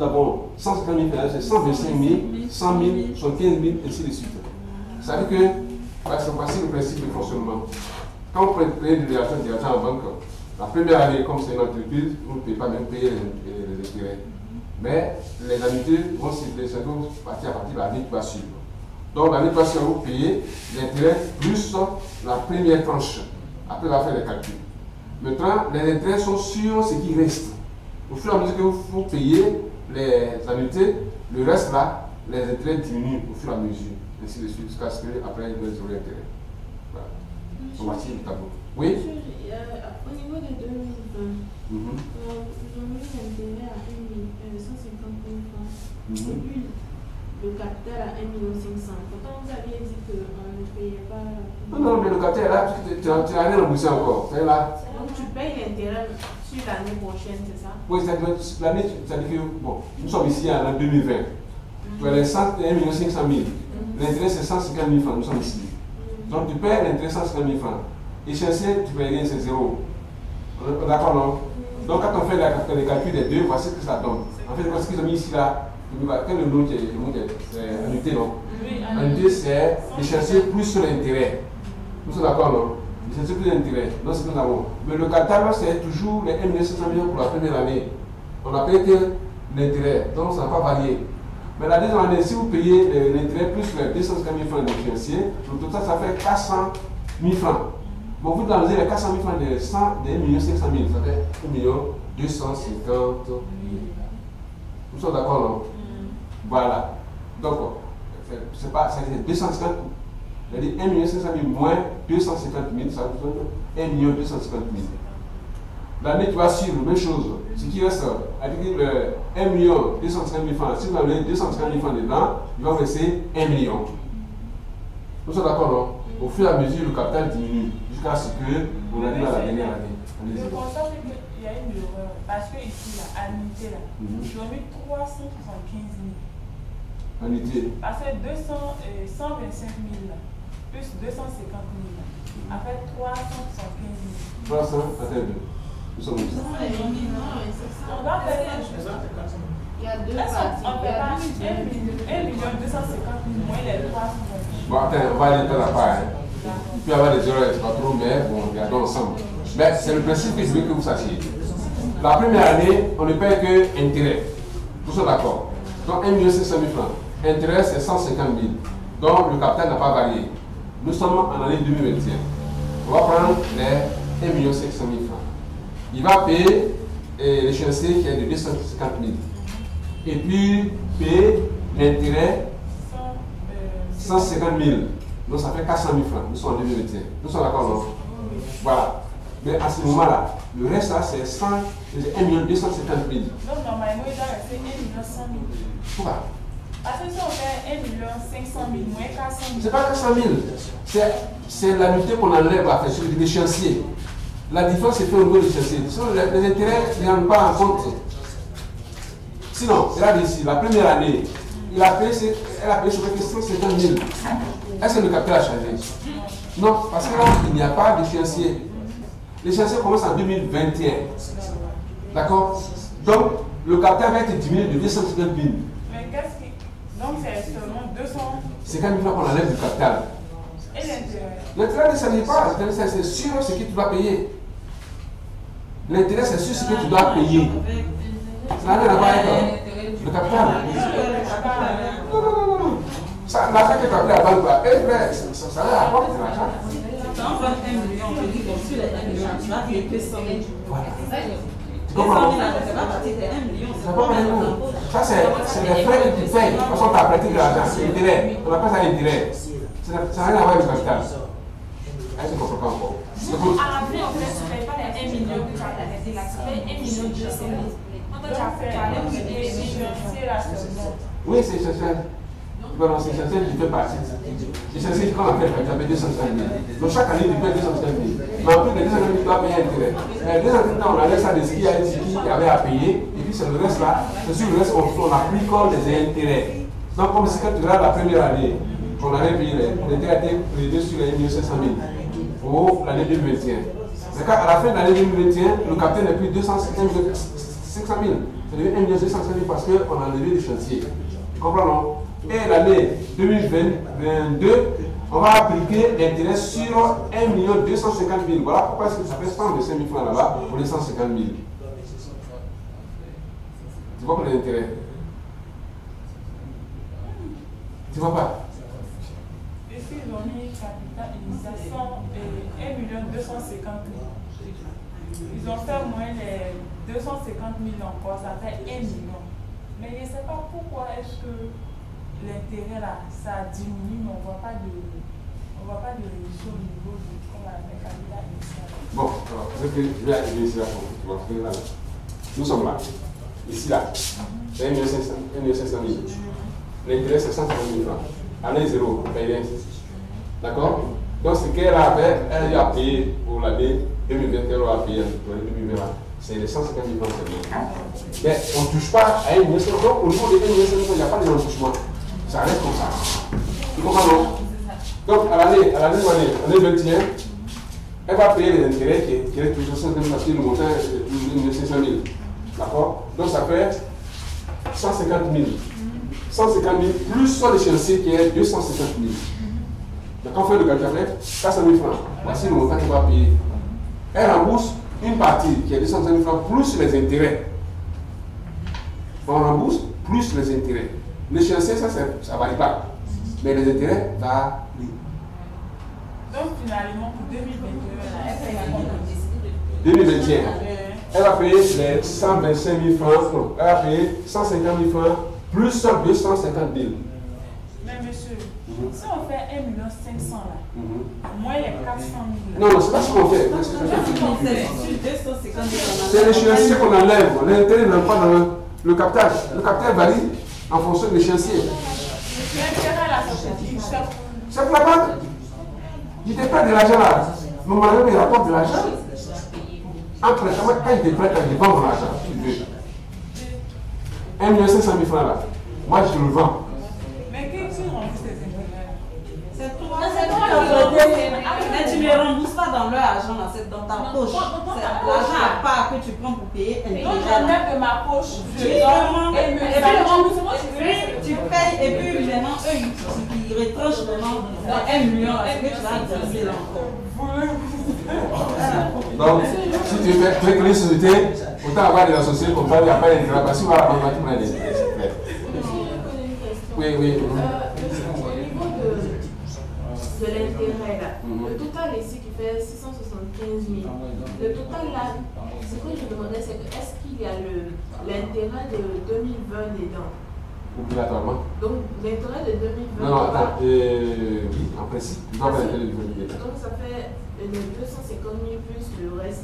150 000 francs, c'est 125 000, 100 000, 75 000, ainsi de suite. Ça veut dire que, c'est voici le principe de fonctionnement. Quand vous prenez de l'argent en banque, la première année, comme c'est une entreprise, vous ne pouvez pas même payer les intérêts. Mais les annuités vont se partir à partir de l'année qui va suivre. Donc l'année qui va suivre, vous payez l'intérêt plus la première tranche. Après, on va faire les calculs. Maintenant, les intérêts sont sur ce qui reste. Au fur et à mesure que vous payez les annuités, le reste là, les intérêts diminuent au fur et à mesure. Ainsi de suite, jusqu'à ce qu'après, ils auront l'intérêt. Voilà. On va tirer le tableau. Oui? Au niveau de 2020, nous avons eu l'intérêt à 150 000 francs. Et puis le capital à 1 500 000. Pourtant, vous aviez dit qu'on ne payait pas. Non, mais le capital est là, parce que tu n'as rien remboursé encore. C'est là. Donc tu payes l'intérêt sur l'année prochaine, c'est ça? Oui, l'année, c'est-à-dire que, bon, nous sommes ici en 2020. Tu as les 1 500 000. L'intérêt, c'est 150 000 francs. Nous sommes ici. Donc tu payes l'intérêt 150 000 francs. Échéancier, tu payes rien, c'est 0. D'accord, non? Donc quand on fait les calculs des deux, voici ce que ça donne. En fait, ce qu'ils ont mis ici là, quel est le nom qui est annuité, non? Annuité, c'est l'échéancier plus l'intérêt. Nous sommes d'accord, non? L'échéancier plus l'intérêt. Donc c'est ce que nous avons. Mais le capital, c'est toujours les 1 500 000 pour la première année. On a payé que l'intérêt, donc ça n'a pas varié. Mais la deuxième année, si vous payez l'intérêt plus les 250 000 francs d'échéancier, le total ça fait 400 000 francs. Bon, vous avez les 400 000 francs de 1 500 000, ça fait 1 250 000. Nous sommes d'accord, non? Voilà. Donc, c'est 250 000. C'est-à-dire 1 500 000 moins 250 000, ça vous donne 1 250 000. L'année qui va suivre, même chose. Ce qui reste, avec 1 250 000 francs, si vous avez 250 000 francs dedans, il va vous laisser 1 million. Nous sommes d'accord, non? Au fur et à mesure, le capital diminue jusqu'à ce qu'on arrive à la dernière année. Je constate qu'il y a une erreur. Parce que ici, la annuité, là, ils ont mis 375 000. Annuité. Parce que 125 000 là, plus 250 000 là, a fait 375 000. 300, attendez. Nous sommes ici. On va faire il y a deux parties. On peut pas 1 250 000 moins les 300 000. Bon, attends, on va aller dans la part. Il peut y avoir des erreurs, c'est pas trop, mais bon, regardons ensemble. Mais c'est le principe que je veux que vous sachiez. La première année, on ne paye que intérêt. Tous sont d'accord. Donc 1 500 000 francs. Intérêt, c'est 150 000. Donc le capital n'a pas varié. Nous sommes en année 2021. On va prendre les 1 500 000 francs. il va payer l'échéancier qui est de 250 000. Et puis payer l'intérêt 150 000. Donc ça fait 400 000 francs. Nous sommes en 2021. Nous sommes d'accord, non? Voilà. Mais à ce moment-là, le reste là, c'est 1 250 000. Donc normalement, il doit rester 1 100 000. Pourquoi? Parce que si on fait 1 500 000 moins 400 000. C'est pas 400 000. C'est l'annuité qu'on enlève à faire sur l'échéancier. La différence est faite au niveau de l'échéancier. Sinon, les intérêts ne viennent pas en compte. Sinon, regardez ici, la première année, elle a payé sur 150 000. Est-ce que le capital a changé? Non, parce que là, il n'y a pas d'échéancier. L'échéancier commence en 2021. D'accord? Donc, le capital va être diminué de 250 000. Mais qu'est-ce qui. Donc, c'est seulement 200. C'est quand même fois qu'on enlève du capital. Et l'intérêt? L'intérêt ne s'agit pas. L'intérêt, c'est sur ce que tu dois payer. L'intérêt, c'est sur ce que tu dois payer. Ça n'a rien à voir avec le capital. Non, non, non, non. L'argent que tu as pris à la banque, ça va apporter de l'argent. Quand on prend 1 million, on peut dire que sur les 1 million, tu vas payer 200 000. Voilà. Tu comprends? 200 000, ça va partir de 1 million. Ça va pas aller. Ça, c'est les frais que tu payes. De toute façon, tu as prêté de l'argent. C'est l'intérêt. On appelle ça l'intérêt. Ça n'a rien à voir avec le capital. Est-ce que tu comprends pas encore? À la fin, en fait, tu ne payes pas les 1 million que tu as prêté là. Tu payes 1 million de 200 000. Quand tu as fait, tu as l'échéancier là seulement. Oui, c'est essentiel. Voilà, c'est essentiel, il fait partie. L'essentiel, quand on appelle, tu as payé 250 000. Donc chaque année, tu payes 250 000. Mais en plus de 250 000, tu dois payer un intérêt. Mais 250 000, on enlève ça de ce qu'il y avait à payer. Et puis c'est le reste là. C'est sur le reste, on applique comme des intérêts. Donc comme si quand tu regardes la première année, on avait payé l'intérêt a été prélevé sur les 1 500 000 pour l'année 2021. Mais quand à la fin de l'année 2021, le capital n'est plus 250 000. Ça devient 1 250 000 parce qu'on a enlevé le chantier. Tu comprends, non? Et l'année 2022, on va appliquer l'intérêt sur 1 250 000. Voilà pourquoi est-ce que ça fait 125 000 francs là-bas pour les 150 000. Tu vois pour les intérêts? Tu vois pas? Ici, ils ont mis capital initial 1 250 000. Ils ont fait moins les 250 000 encore, ça fait 1 million. Mais je ne sais pas pourquoi est-ce que l'intérêt là, ça diminue, mais on ne voit pas de réduction au niveau du capital initial. Bon, alors, je vais arriver ici là pour tu vois, là. Nous sommes là. Ici là. C'est 1 500 000. L'intérêt c'est 150 000 francs. Année 0, on paye 1. D'accord? Donc ce qu'elle a fait, elle a payé pour l'année 2021, elle a payé pour l'année 2020. C'est les 150 000 francs seulement. Mais on ne touche pas à 1 million. Donc au niveau de 1 million, il n'y a pas de touchement. Ça reste comme ça. Tu comprends, non? Donc à l'année 21, elle va payer les intérêts qui est toujours 150 000 parce que le montant est 500 000. D'accord? Donc ça fait 150 000. 150 000 plus soit l'échéancier qui est 250 000. Donc quand on fait le calcul après, 400 000 francs. Voici le montant qu'elle va payer. Elle rembourse une partie qui est 250 000 francs plus les intérêts. On rembourse plus les intérêts. L'échéancier, ça ne varie pas. Mais les intérêts varient. Donc finalement, pour 2021, 2021, elle va payer les 125 000 francs. Non, elle va payer 150 000 francs plus 250 000. Mais monsieur, si on fait 1 500 000 là, moins les 400 000 là. Non, c'est pas ce qu'on fait. C'est l'échéancier qu'on enlève. L'intérêt n'est pas dans le capital. Le capital varie en fonction de l'échéancier. L'intérêt là, c'est pour la banque. Il te prête de l'argent là. Normalement, il rapporte de l'argent. Entre quand il te prête, il vend ton argent. Tu veux. 1 500 000 francs là. Moi, je le vends. Mais qui rembourse tes intérêts? C'est toi mais tu ne rembourses pas dans leur argent, c'est dans ta poche. C'est l'argent à part que tu prends pour payer un donc je mets de ma poche. Tu payes et puis maintenant eux ils retranchent vraiment dans 1 million. Est-ce que tu vas utiliser là encore? Donc, si tu veux créer une société, autant avoir des associés comme ça, il n'y a pas d'intérêt. Parce que voilà, on va tout prendre des intérêts. Oui, oui. Au niveau de l'intérêt, l'intérêt là. Le total ici qui fait 675 000. Le total là, ce que je demandais, c'est que est-ce qu'il y a l'intérêt de 2020 dedans? Obligatoirement. Donc l'intérêt de 2020. Non, attends, oui, en principe, tu dois l'intérêt de 2020. Donc ça fait les 250 000 plus le reste.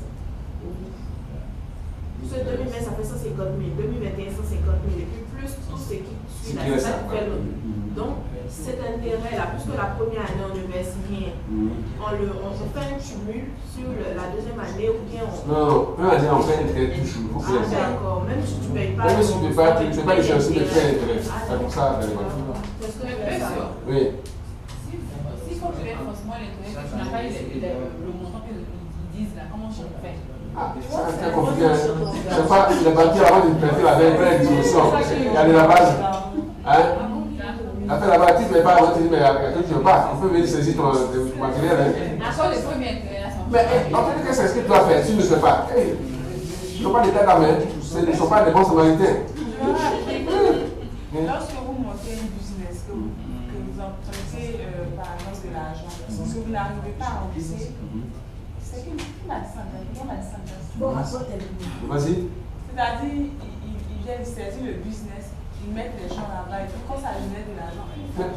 Ce 2020, ça fait 150 000, 2021, 150 000, et puis plus tout ce qui suit là, ça fait l'autre. Donc, cet intérêt-là, puisque la première année, on ne verse rien, on fait un cumul sur la deuxième année ou bien on... Non, première année, on fait un intérêt toujours. Ah, d'accord, même si tu ne payes pas... Même si tu ne fais pas les chances de faire intérêt. C'est comme ça, dans les voitures. Oui. S'il faut faire forcément l'intérêt, tu n'as pas le montant qu'ils disent là, comment je fais? Ah, c'est très compliqué. C'est pas les banquiers avant de prêter la vraie disposition. Il y a de la base. Hein? Après la base, tu ne payes pas avant, tu dis, mais tu ne veux pas. On peut venir saisir ton matériel. Encore le premier intérêt. Mais en fait, c'est ce que tu dois faire. Tu ne sais pas. Ils n'ont pas d'état d'âme. Ils ne sont pas des bons samaritains. Lorsque vous montez une business, que vous empruntez par exemple de l'argent, que vous n'arrivez pas à rembourser, c'est qu'il m'a dit ça. Vas-y. C'est-à-dire, ils viennent saisir le business, ils mettent les gens là-bas et tout, quand ça génère de l'argent.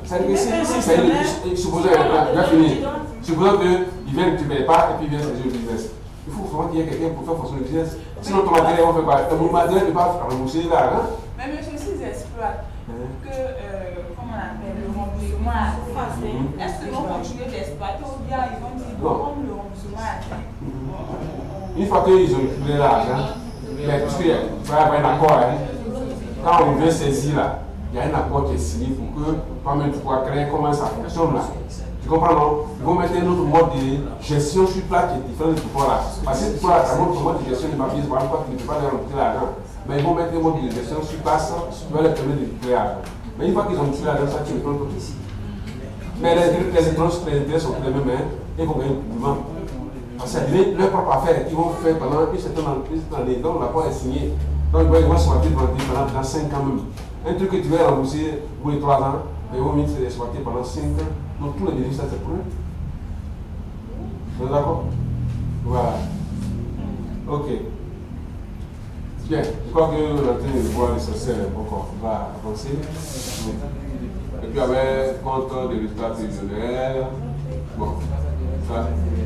Supposons qu'ils viennent, tu ne payes pas et puis ils viennent saisir le business. Il faut vraiment qu'il y ait quelqu'un pour faire fonctionner le business. Sinon, ton matériel, on fait quoi? Ton matériel ne peut pas rembourser l'argent. Mais monsieur, s'ils exploitent que, comment on appelle, le remboursement à est-ce qu'ils vont continuer d'exploiter ou bien ils vont dire, comme le remboursement à une fois qu'ils ont récupéré l'argent, puisqu'il va y avoir un accord, quand on vient saisir là, il y a un accord qui est signé pour que toi-même tu pourras créer comment ça fonctionne là. Tu comprends non? Ils vont mettre un autre mode de gestion sur place qui est différent de tout là. Parce que tout là, ça montre mode de gestion de papier, c'est pas tu ne peux pas leur remplir l'argent. Mais ils vont mettre un mode de gestion sur place qui va leur permettre de récupérer l'argent. Mais une fois qu'ils ont tué l'argent, ça tu le prends tout ici. Mais les intérêts sont les mêmes et ils vont gagner plus de parce que c'est leur propre affaire qu'ils vont faire pendant une certaine année. Donc l'accord est signé. Donc ils vont exploiter pendant 5 ans même. Un truc que tu vas rembourser pour les 3 ans, mais ils vont exploiter pendant 5 ans. Donc tous les bénéfices, c'est pour eux. Vous êtes d'accord? Voilà. Ok. Bien. Je crois que on a train de voir l'essentiel encore. On va avancer. Et puis avec compte des résultats prévisionnels. Bon. Ça.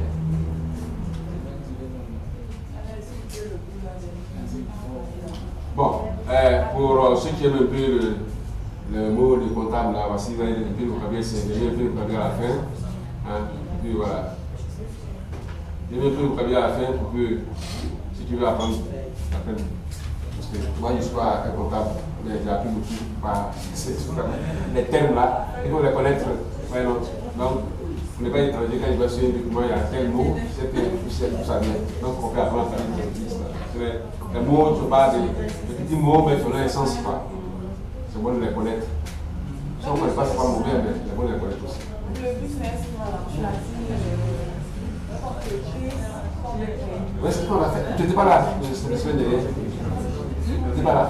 Bon, pour ceux qui aiment un peu le mot de comptable, là, voici, vous allez un peu le vocabulaire, c'est un peu le vocabulaire à la fin. Hein, et puis voilà. Il y a un peu le vocabulaire à la fin pour que, si tu veux apprendre, apprendre. Parce que moi, l'histoire est comptable, mais j'ai appris beaucoup par les termes là, il faut les connaître. Ouais, non. Donc, vous n'êtes pas étranger quand il va sur un document, il y a tel mot, c'est tout ça vient. Donc, on peut apprendre à parler de ça. Les mots, je parle des petits mots, mais ils ont un sens. C'est bon de les connaître. Si on ne connaît pas, c'est pas mauvais, mais c'est bon de les connaître aussi. Le business, tu as dit, oui, c'est quoi on a fait? Tu n'étais pas là, la semaine dernière. Tu n'étais pas là.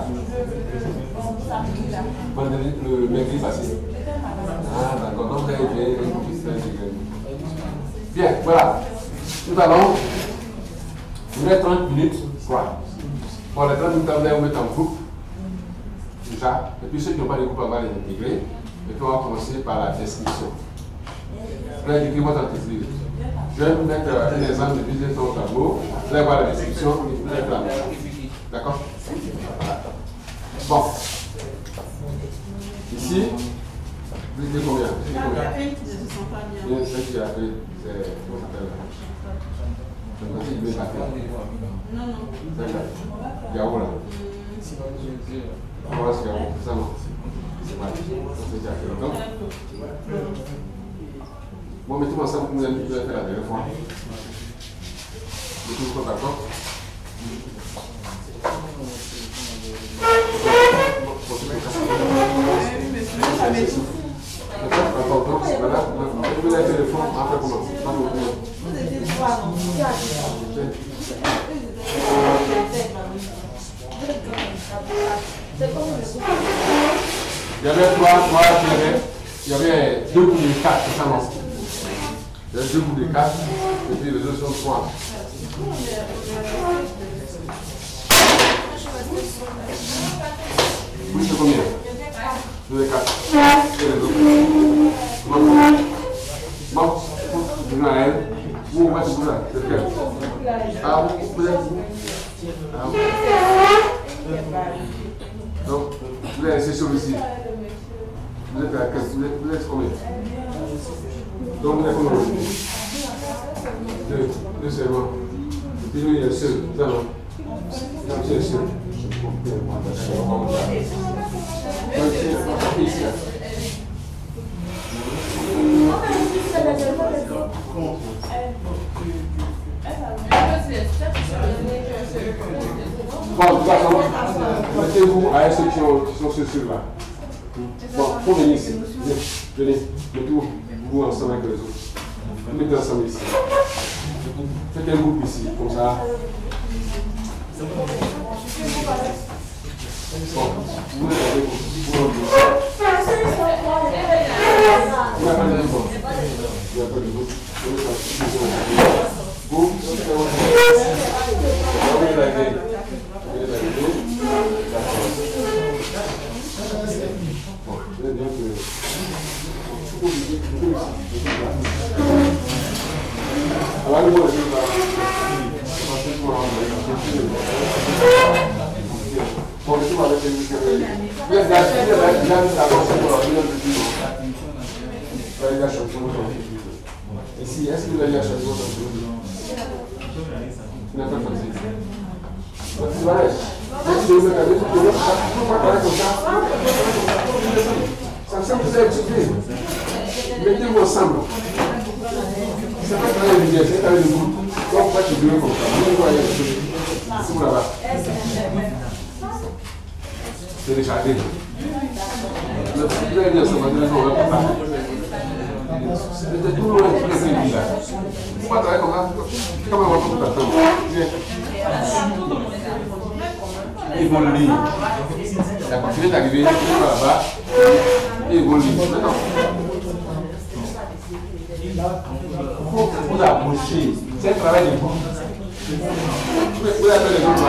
Le mercredi passé. Ah, d'accord, donc vous avez bien. Bien, voilà. Nous allons vous mettre 30 minutes, quoi. Bon, les 30 minutes, on va vous mettre en groupe. Déjà. Et puis ceux qui n'ont pas de groupe, on va les intégrer. Et puis on va commencer par la description. Vous allez écrire votre entreprise. Je vais vous mettre un exemple de business au tableau. Vous allez voir la description et vous allez la même. D'accord? Bon. Ici, vous dites combien? Il y a une qui ne se sent pas bien. Il y a celle qui a fait, comment ça s'appelle? Non, non. Yahoo là. Voilà ce Yahoo, ça non. C'est déjà fait longtemps. Bon, mettez-moi ça comme vous avez fait la dernière fois. Mettez-vous d'accord? Vous avez fait le fond, après comment? Vous étiez trois, non? Il y avait 3, il y avait 2 pour les 4, c'est ça non? Il y a 2 bouts de 4 et puis les autres sont 3. Oui, c'est combien? 2 et 4. Et les autres. Bon, Naël, vous, moi, c'est là. C'est quel? Ah, vous êtes vous? Ah, oui. Donc, vous avez laissé celui-ci. Vous êtes à quel? Vous êtes combien? Donc, vous êtes combien? 2 seulement. Puis lui, il est seul. Ça va. C'est seul. Bon, mettez-vous à ceux qui sont ceux-là. Bon, pour venir ici. Venez, mettez-vous ensemble avec les autres. Mettez ensemble ici. Faites un groupe ici, comme ça. Bon, vous êtes avec vous. Vous n'avez pas de groupe. Il n'y a pas de groupe. Vous, ici, est-ce que vous avez acheté votre tu n'as pas fait tu vas aller. Ça me semble que vous avez étudié. Mettez-vous ensemble. C'est pas très bien, c'est très bien. Donc, pas tu veux comme ça. Vous voyez, c'est vous là-bas. C'est les jardins. Vous allez dire ça, on va dire ça, on va pas. C'était tout loin, tout les pays là. Vous pas travailler comme ça. Comment on va tout attendre? Ils vont le lire. La continuité d'arriver, ils vont là-bas. Et ils vont le lire. Maintenant, vous approchez. C'est un travail de groupe. Vous avez les autres là.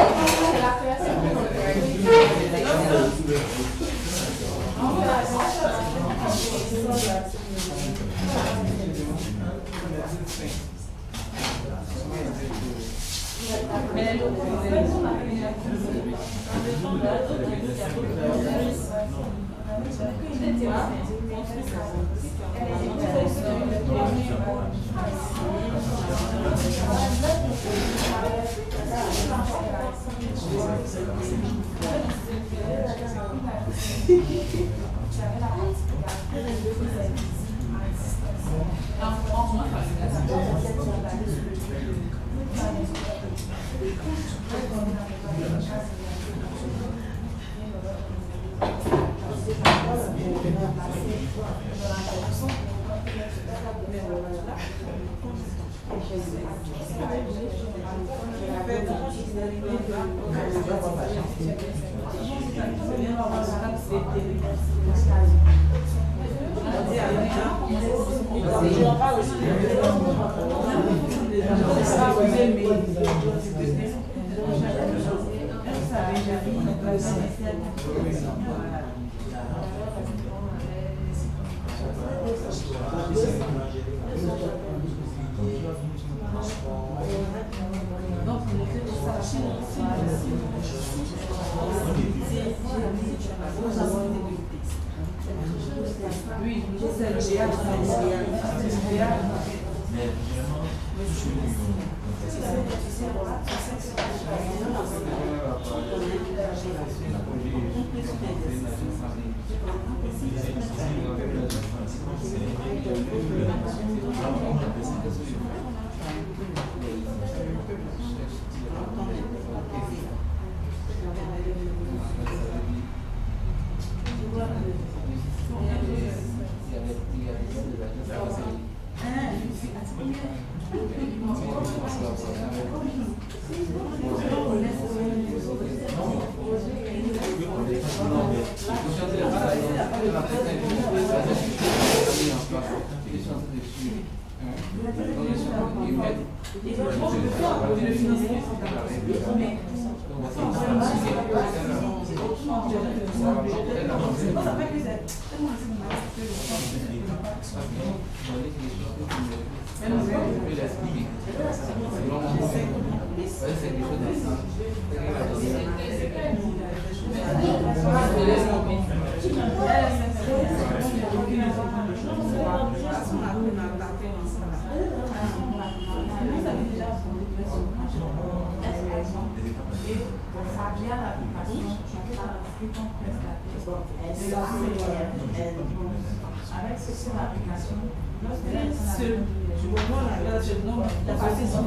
Avec cette application, je vois la partie sur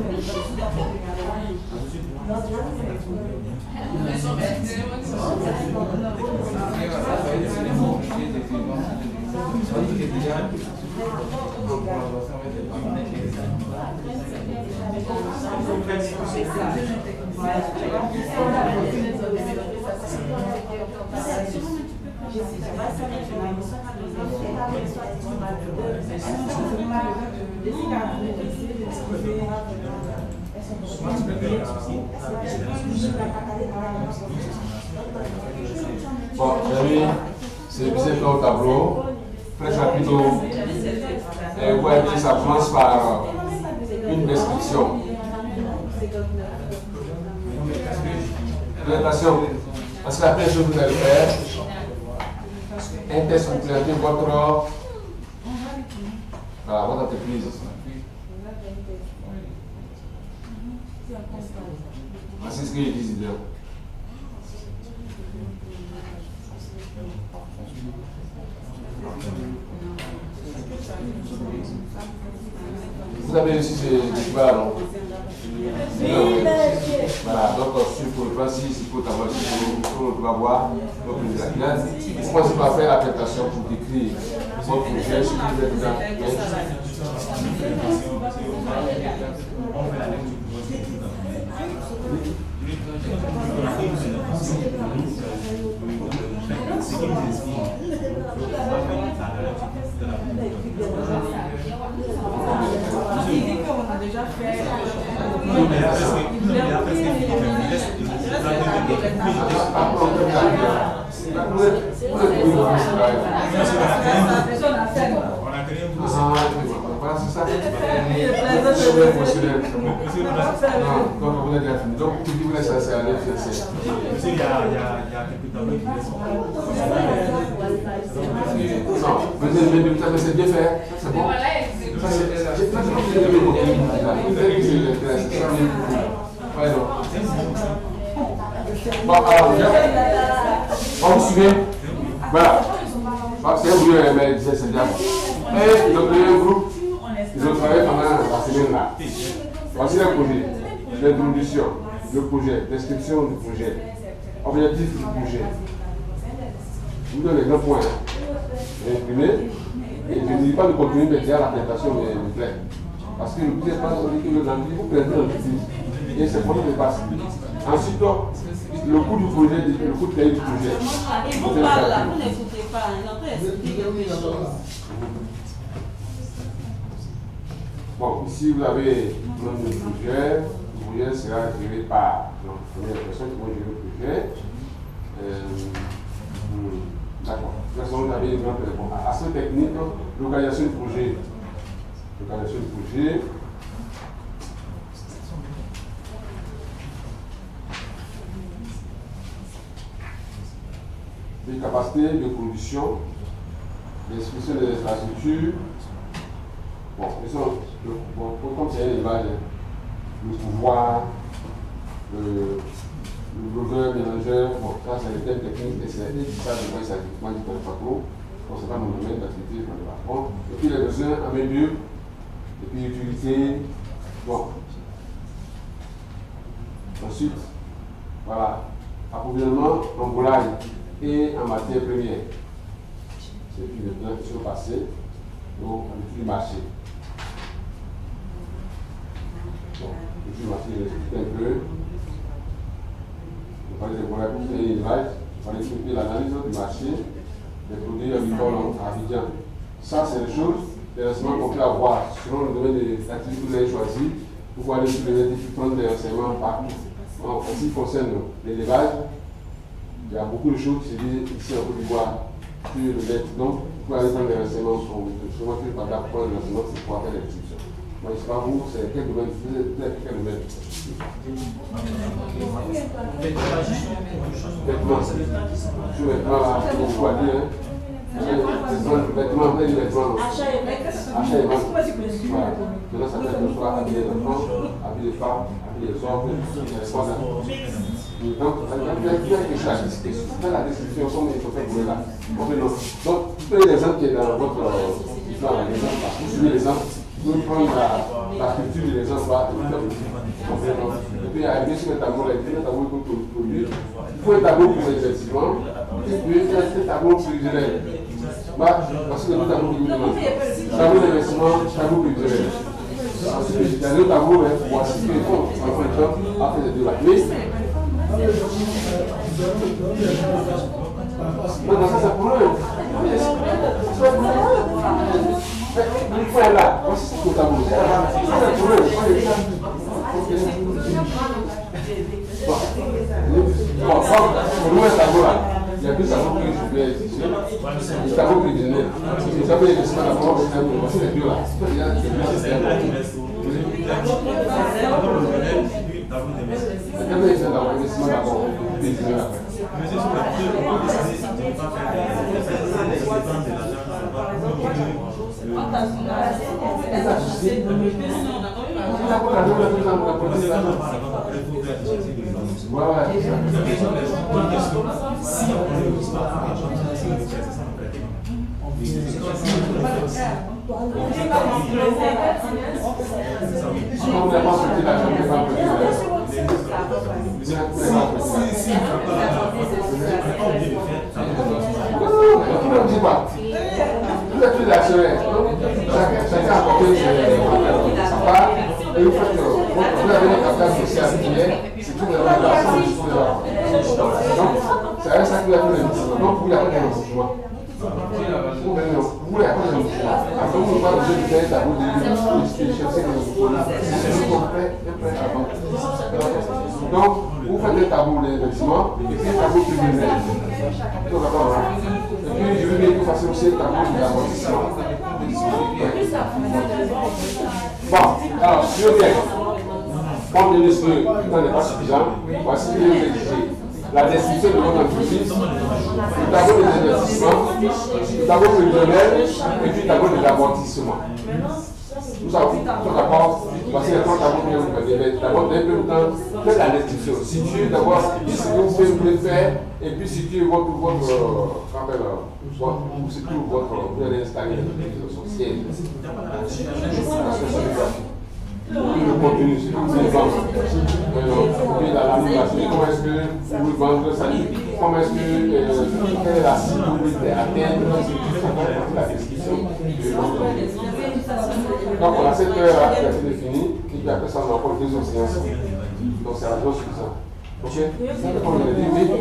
Bon, Jérémy, c'est le fait au tableau. Très rapidement, vous voyez que ça commence par une description. Présentation. Parce que la première chose que vous allez faire, un test pour présenter votre entreprise. C'est ce que je disais là. Vous avez reçu ces balles. Voilà, donc pour le principe, il faut avoir on va voir. Donc, vous commencez par faire la présentation pour décrire votre projet, ce que vous êtes dedans. Il dit qu'on a déjà fait. Donc, tu dis que ça c'est à l'aide. Il y a quelques tableaux qui non, mais c'est bien fait. C'est bon. Bon, alors, vous suivez. Voilà. C'est un vieux, mais c'est bien. Et le deuxième groupe, ils ont travaillé pendant la semaine là. Voici le projet, l'introduction, le projet, description du projet, objectif du projet. Je vous donne les grands points. Imprimé. Et je ne dis pas de continuer, mais déjà la présentation me plaît. Parce que le plus important, c'est que le landry, vous présentez l'entreprise. Et c'est pour nous de passer. Ensuite, le coût du projet, le coût de taille du projet. Et vous parlez là, vous n'écoutez pas. Bon, ici vous avez le nom du projet. Le projet sera géré par la première personne qui va gérer le projet. D'accord. Vous avez une grande réponse. Aspect technique, localisation du projet. Localisation du projet. Les capacités de production, l'expression des infrastructures. Bon, comme c'est un élevage, le pouvoir, le blogueur, le mélangeur, bon, ça c'est les thèmes techniques et c'est ça de quoi il s'agit. Moi je ne connais pas trop, donc c'est pas mon domaine d'activité, je ne connais pas trop. Et puis les besoins en milieu, et puis l'utilité, bon. Ensuite, voilà, approvisionnement en volaille et en matière première. C'est puis le plan qui sont passés, donc le flux marché. Bon, le flux marché, je l'explique un peu. Il fallait des volailles pour faire l'élevage, il fallait expliquer l'analyse du marché des produits agricoles à Abidjan. Ça, c'est des choses les renseignements qu'on peut avoir selon le domaine de l'activité que vous avez choisi. Vous pouvez aller sur le net et prendre des renseignements partout. En ce qui concerne l'élevage, il y a beaucoup de choses qui se disent ici en Côte d'Ivoire sur le net. Donc, vous pouvez aller prendre des renseignements sur moi qui ne pas là pour prendre des renseignements, c'est pour faire des descriptions. Moi, je ne sais pas vous, c'est quel domaine, vous êtes quel domaine? Vêtements. Sur vêtements, là, il faut dire. Vêtements, vêtements. Achat et vente. Voilà. Maintenant, ça peut être le soir, habiller les enfants, habiller les femmes, habiller les hommes, les espoirs. Donc, il y a quelque chose à discuter. Dans la description, comme il faut faire pour là. Donc, prenez l'exemple qui est dans votre plan, l'exemple, vous suivez l'exemple, vous pouvez prendre la culture de l'exemple là, et puis arriver sur le tableau, il faut un tableau pour produire, il faut un tableau pour les investissements, et puis un tableau prévisionnel. Parce que le tableau tableau d'investissement, tableau prévisionnel. Ensuite, dans le tableau, voici les fonds, en fait, après les deux là. Non, ça c'est pour eux. Il faut être là. Voici ce tableau. C'est pour eux. Bon, pour nous, un tableau là, il y a deux tableaux que je vais exiger. Le tableau prévisionnel. Vous avez l'investissement d'abord, voici les deux là. Vous êtes plus d'actionnaire. Chacun a apporté sa part et vous faites vous avez un capital social hier, c'est tout le monde. Donc, c'est à ça que vous avez fait l'investissement. Donc, vous l'avez fait l'investissement. Vous voulez apporter l'investissement. Après, vous ne pouvez pas besoin de faire un tableau de chercher donc, vous faites un tableau d'investissement et puis un tableau prévisionnel. Et puis, je veux bien que vous fassiez aussi un tableau d'amortissement. Bon, alors, je veux bien. Comme le ministre du temps n'est pas suffisant, voici ce que je vais exiger. La description de votre entreprise, le tableau des investissements, le tableau prévisionnel et puis le tableau de l'amortissement. Tout ça, tout d'abord, voici les trois tableaux que vous avez. D'abord, dès le temps, faites la description. Situez d'abord ce que vous pouvez faire et puis situez votre vous allez installer son siège. Le contenu, c'est tout les ventes. Puis la nomination, comment est-ce que vous vendez ça? Comment est-ce que quelle est la cible que vous voulez atteindre? La description. Donc on a cette heure-là qui a été définie, et puis après ça on a encore deux autres séances. Donc c'est la chose suffisante. Ok? Comme je l'ai dit, oui.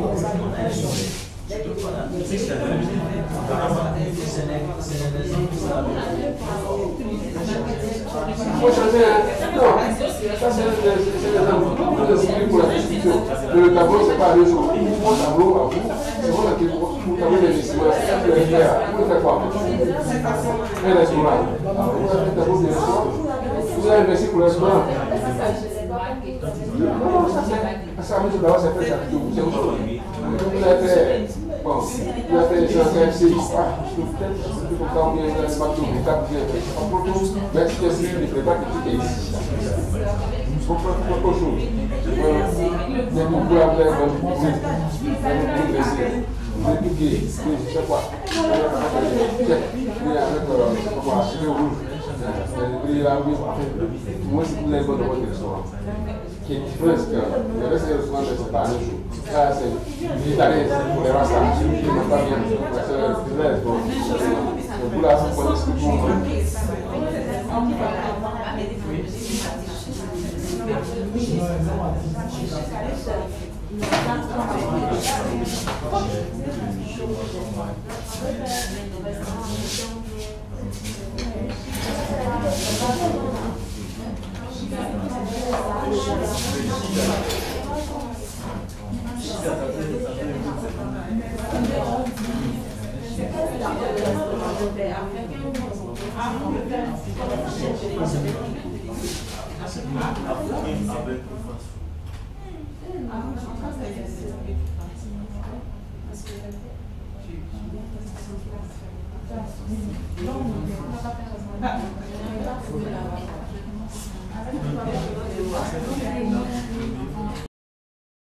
Il faut changer. Non, ça c'est l'exemple pour la description. Le tableau, c'est pas deux jours. Mon tableau à vous, c'est votre tableau d'investissement. Vous faites quoi? Un restaurant. Vous avez un tableau d'investissement. Vous avez investi pour le restaurant. Non, ça c'est d'abord, c'est fait ça. Vous avez fait. Bon, vous avez fait les choses comme c'est comme ça, on vient de se battre au métal, vous avez fait mais si c'est une prépa qui est ici. Vous comprenez autre chose. Il y a beaucoup de problèmes, vous éduquez, je sais pas. Moi, c'est pour les bonnes de votre restaurant. Qui est différent, parce que le reste des restaurants, c'est pas la même chose. Ça, c'est l'italien, pour les rastas, qui n'ont pas bien. Vous là, vous prenez ce que vous voulez. Avec